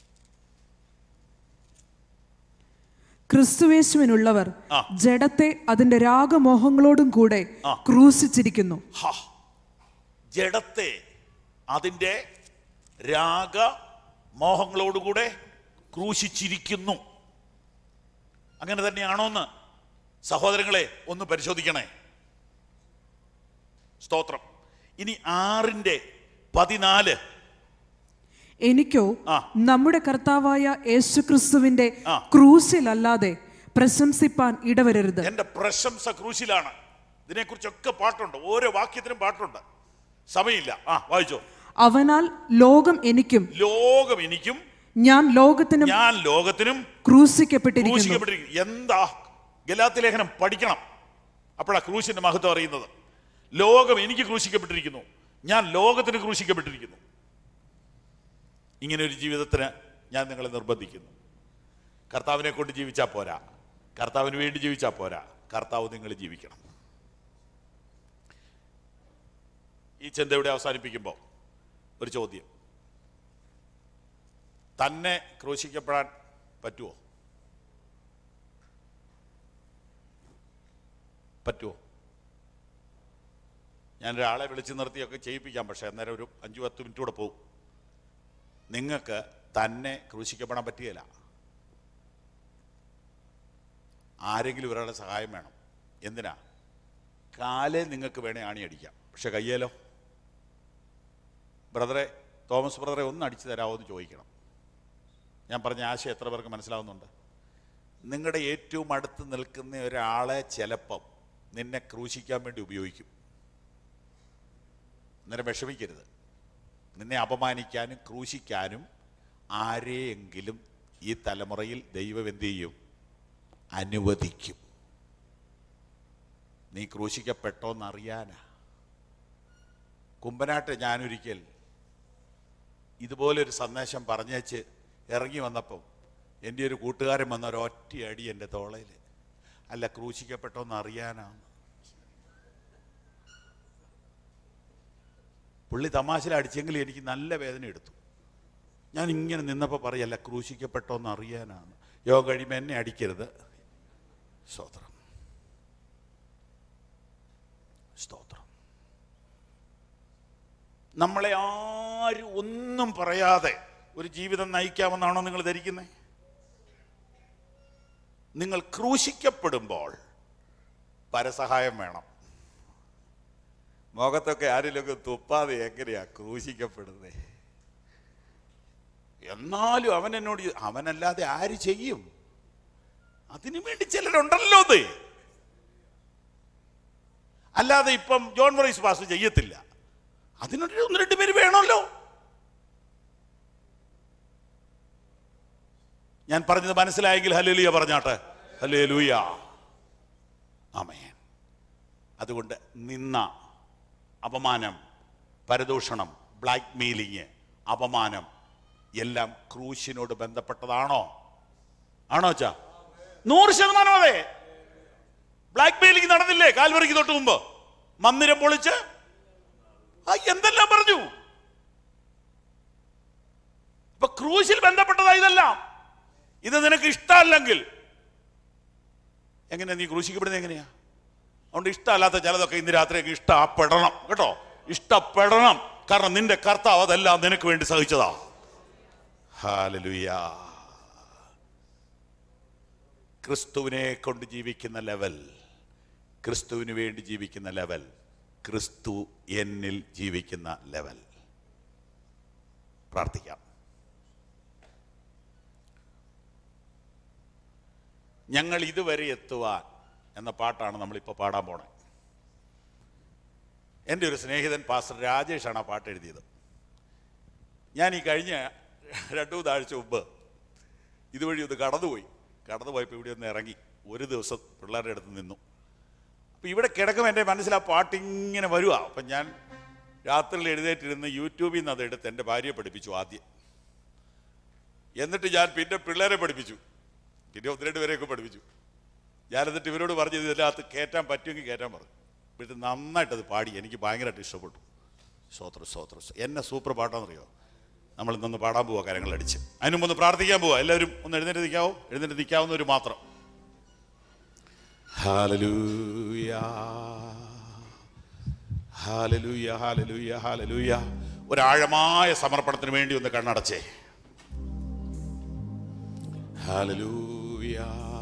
ക്രിസ്തുവേശുവിനുള്ളവർ ജഡത്തെ അതിന്റെ രാഗമോഹങ്ങളോടും കൂടെ ക്രൂശിച്ചിരിക്കുന്നു. ജഡത്തെ അതിന്റെ രാഗമോഹങ്ങളോടുകൂടെ ക്രൂശിച്ചിരിക്കുന്നു. അങ്ങനെ തന്നെയാണോന്ന് സഹോദരങ്ങളെ ഒന്ന് പരിശോധിക്കണേ. സ്തോത്രം. ഇനി 6:14. എനിക്കോ നമ്മുടെ കർത്താവായ യേശുക്രിസ്തുവിന്റെ ക്രൂശിലല്ലാതെ പ്രശംസിപ്പാൻ ഇടവരരുത്. എന്റെ പ്രശംസ ക്രൂശിലാണ്. ഇതിനെക്കുറിച്ചൊക്കെ പാട്ടുണ്ട്, ഓരോ വാക്യത്തിനും പാട്ടുണ്ട്. സമയമില്ല. വായിച്ചോ. അവനാൽ ലോകം എനിക്കും ഞാൻ ലോകത്തിനും ക്രൂശിക്കപ്പെട്ടിരിക്കുന്നു. എന്താ ഗലാത്യ ലേഖനം പഠിക്കണം. അപ്പോഴാ ക്രൂശിന്റെ മഹത്വം അറിയുന്നത്. ലോകം എനിക്ക് ക്രൂശിക്കപ്പെട്ടിരിക്കുന്നു, ഞാൻ ലോകത്തിന് ക്രൂശിക്കപ്പെട്ടിരിക്കുന്നു. ഇങ്ങനെ ഒരു ജീവിതത്തിന് ഞാൻ നിങ്ങളെ നിർബന്ധിക്കുന്നു. കർത്താവിനെ കൊണ്ട് ജീവിച്ചാൽ പോരാ, കർത്താവിന് വേണ്ടി ജീവിച്ചാൽ പോരാ, കർത്താവ് നിങ്ങൾ ജീവിക്കണം. ഈ ചിന്തയുടെ അവസാനിപ്പിക്കുമ്പോൾ ഒരു ചോദ്യം: തന്നെ ക്രൂശിക്കപ്പെടാൻ പറ്റുമോ? ഞാനൊരാളെ വിളിച്ചു നിർത്തിയൊക്കെ ചെയ്യിപ്പിക്കാം, പക്ഷെ അന്നേരം ഒരു 5-10 മിനിറ്റ് കൂടെ പോകും. നിങ്ങൾക്ക് തന്നെ ക്രൂശിക്കപ്പെടാൻ പറ്റുകയില്ല. ആരെങ്കിലും ഒരാളുടെ സഹായം വേണം. എന്തിനാ? കാലേ നിങ്ങൾക്ക് വേണേ ആണിയടിക്കാം, പക്ഷെ കയ്യേലോ? ബ്രദറെ, തോമസ് ബ്രദറെ ഒന്ന് അടിച്ചു തരാമോ എന്ന് ചോദിക്കണം. ഞാൻ പറഞ്ഞ ആശയം എത്ര പേർക്ക് മനസ്സിലാവുന്നുണ്ട്? നിങ്ങളുടെ ഏറ്റവും അടുത്ത് നിൽക്കുന്ന ഒരാളെ ചിലപ്പം നിന്നെ ക്രൂശിക്കാൻ വേണ്ടി ഉപയോഗിക്കും. അന്നേരം വിഷമിക്കരുത്. നിന്നെ അപമാനിക്കാനും ക്രൂശിക്കാനും ആരെയെങ്കിലും ഈ തലമുറയിൽ ദൈവം എന്ത് ചെയ്യും? അനുവദിക്കും. നീ ക്രൂശിക്കപ്പെട്ടോന്നറിയാനാ. കുമ്പനാട്ട് ഞാനൊരിക്കൽ ഇതുപോലൊരു സന്ദേശം പറഞ്ഞേച്ച് ഇറങ്ങി വന്നപ്പം എൻ്റെ ഒരു കൂട്ടുകാരൻ വന്ന ഒരൊറ്റ അടി എൻ്റെ തോളയിൽ. അല്ല, ക്രൂശിക്കപ്പെട്ടോന്നറിയാനാണ്. പുള്ളി തമാശയിൽ അടിച്ചെങ്കിൽ എനിക്ക് നല്ല വേദന എടുത്തു. ഞാൻ ഇങ്ങനെ നിന്നപ്പോൾ പറയല്ല, ക്രൂശിക്കപ്പെട്ടോന്നറിയാനാണ്. യോഗ കഴിയുമ്പോൾ എന്നെ അടിക്കരുത്. സ്തോത്രം, സ്തോത്രം. നമ്മളെ ആരും ഒന്നും പറയാതെ ഒരു ജീവിതം നയിക്കാമെന്നാണോ നിങ്ങൾ ധരിക്കുന്നത്? നിങ്ങൾ ക്രൂശിക്കപ്പെടുമ്പോൾ പരസഹായം വേണം. മുഖത്തൊക്കെ ആരെങ്കിലുമൊക്കെ തുപ്പാതെ എങ്ങനെയാ ക്രൂശിക്കപ്പെടുന്നത്? എന്നാലും അവൻ എന്നോട്, അവനല്ലാതെ ആര് ചെയ്യും? അതിനു വേണ്ടി ചിലരുണ്ടല്ലോ. അത് അല്ലാതെ ഇപ്പം ജോൺ മൊറീസ് പാസ്റ്റർ ചെയ്യത്തില്ല. അതിനൊരു 1-2 പേര് വേണമല്ലോ. ഞാൻ പറഞ്ഞത് മനസ്സിലായെങ്കിൽ ഹല്ലേലൂയ പറഞ്ഞാട്ടെ. Hallelujah, amen. അതുകൊണ്ട് നിന്ന, അപമാനം, പരദൂഷണം, ബ്ലാക്ക് മെയിലിങ്, അപമാനം എല്ലാം ക്രൂശിനോട് ബന്ധപ്പെട്ടതാണോ? ആണോ ചാ? 100% അതെ. ബ്ലാക്ക് മെയിലിങ് നടന്നില്ലേ കാൽവറിക്ക് തൊട്ട് മുമ്പ്? മന്ദിരം പൊളിച്ച് എന്തെല്ലാം പറഞ്ഞു. ഇപ്പൊ ക്രൂശിൽ ബന്ധപ്പെട്ടതാ ഇതെല്ലാം. ഇത് നിനക്ക് ഇഷ്ടമല്ലെങ്കിൽ എങ്ങനെയാ നീ ക്രൂശിക്കപ്പെടുന്നത്? എങ്ങനെയാ? അതുകൊണ്ട് ഇഷ്ടമല്ലാത്ത ചിലതൊക്കെ ഇന്ന് രാത്രിയൊക്കെ ഇഷ്ടപ്പെടണം കേട്ടോ. ഇഷ്ടപ്പെടണം. കാരണം നിന്റെ കർത്താവ് അതെല്ലാം നിനക്ക് വേണ്ടി സഹിച്ചതാ. ഹല്ലേലൂയ. ക്രിസ്തുവിനെ കൊണ്ട് ജീവിക്കുന്ന ലെവൽ, ക്രിസ്തുവിന് വേണ്ടി ജീവിക്കുന്ന ലെവൽ, ക്രിസ്തു എന്നിൽ ജീവിക്കുന്ന ലെവൽ. പ്രാർത്ഥിക്കാം. ഞങ്ങൾ ഇതുവരെ എത്തുവാൻ എന്ന പാട്ടാണ് നമ്മളിപ്പോൾ പാടാൻ പോണേ. എൻ്റെ ഒരു സ്നേഹിതൻ പാസ്റ്റർ രാജേഷാണ് ആ പാട്ട് എഴുതിയത്. ഞാൻ ഈ കഴിഞ്ഞ 2-3 ആഴ്ച മുമ്പ് ഇതുവഴി ഒന്ന് കടന്നുപോയപ്പോൾ ഇവിടെ ഒന്ന് ഇറങ്ങി ഒരു ദിവസം പിള്ളേരുടെ അടുത്ത് നിന്നു. അപ്പം ഇവിടെ കിടക്കും എൻ്റെ മനസ്സിൽ ആ പാട്ടിങ്ങനെ വരുക. അപ്പം ഞാൻ രാത്രിയിൽ എഴുന്നേറ്റിരുന്ന് യൂട്യൂബിൽ നിന്ന് അതെടുത്ത് എൻ്റെ ഭാര്യയെ പഠിപ്പിച്ചു ആദ്യം. എന്നിട്ട് ഞാൻ പിന്നെ പിള്ളേരെ പഠിപ്പിച്ചു. പിന്നെ 1-2 പേരെയൊക്കെ പഠിപ്പിച്ചു. ഞാനെന്നിട്ട് ഇവരോട് പറഞ്ഞു ഇതിനകത്ത് കയറ്റാൻ പറ്റുമെങ്കിൽ കയറ്റാൻ പറഞ്ഞു. എന്നിട്ട് നന്നായിട്ടത് പാടി. എനിക്ക് ഭയങ്കരമായിട്ട് ഇഷ്ടപ്പെട്ടു. സ്തോത്രം. എന്നെ സൂപ്പർ പാട്ടാണെന്നറിയോ? നമ്മൾ ഇന്നൊന്ന് പാടാൻ പോവാ കാര്യങ്ങളടിച്ച്. അതിന് മുമ്പ് ഒന്ന് പ്രാർത്ഥിക്കാൻ പോവാ. എല്ലാവരും ഒന്ന് എഴുന്നേറ്റ് നിൽക്കാവോ? എഴുന്നേറ്റ് നിൽക്കാവുന്നവർ മാത്രം. Hallelujah, hallelujah, hallelujah, hallelujah. ഒരാഴമായ സമർപ്പണത്തിന് വേണ്ടി ഒന്ന് കണ്ണടച്ചേ. ഹല്ലേലൂയ.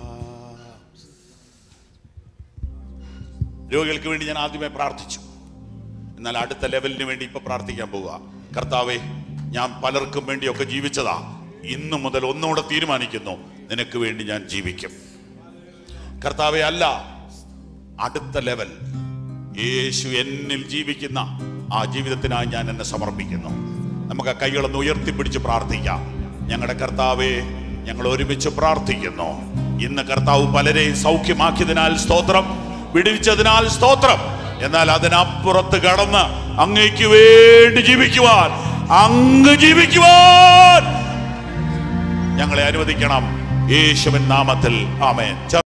രോഗികൾക്ക് വേണ്ടി ഞാൻ ആദ്യമേ പ്രാർത്ഥിച്ചു. എന്നാൽ അടുത്ത ലെവലിന് വേണ്ടി ഇപ്പൊ പ്രാർത്ഥിക്കാൻ പോവുക. കർത്താവേ, ഞാൻ പലർക്കും വേണ്ടിയൊക്കെ ജീവിച്ചതാ. ഇന്നു മുതൽ ഒന്നുകൂടെ തീരുമാനിക്കുന്നു, നിനക്ക് വേണ്ടി ഞാൻ ജീവിക്കും. കർത്താവേ, അല്ല, അടുത്ത ലെവൽ യേശു എന്നിൽ ജീവിക്കുന്ന ആ ജീവിതത്തിനായി ഞാൻ എന്നെ സമർപ്പിക്കുന്നു. നമുക്ക് ആ കൈകളൊന്ന് ഉയർത്തിപ്പിടിച്ച് പ്രാർത്ഥിക്കാം. ഞങ്ങളുടെ കർത്താവേ, ഞങ്ങൾ ഒരുമിച്ച് പ്രാർത്ഥിക്കുന്നു. ഇന്ന് കർത്താവ് പലരെയും സൗഖ്യമാക്കിയതിനാൽ സ്തോത്രം, വിടുവിച്ചതിനാൽ സ്തോത്രം. എന്നാൽ അതിനപ്പുറത്ത് കടന്ന് അങ്ങയ്ക്ക് വേണ്ടി ജീവിക്കുവാൻ, അങ്ങ് ജീവിക്കുവാൻ ഞങ്ങളെ അനുവദിക്കണം. യേശുവിൻ നാമത്തിൽ ആമേൻ.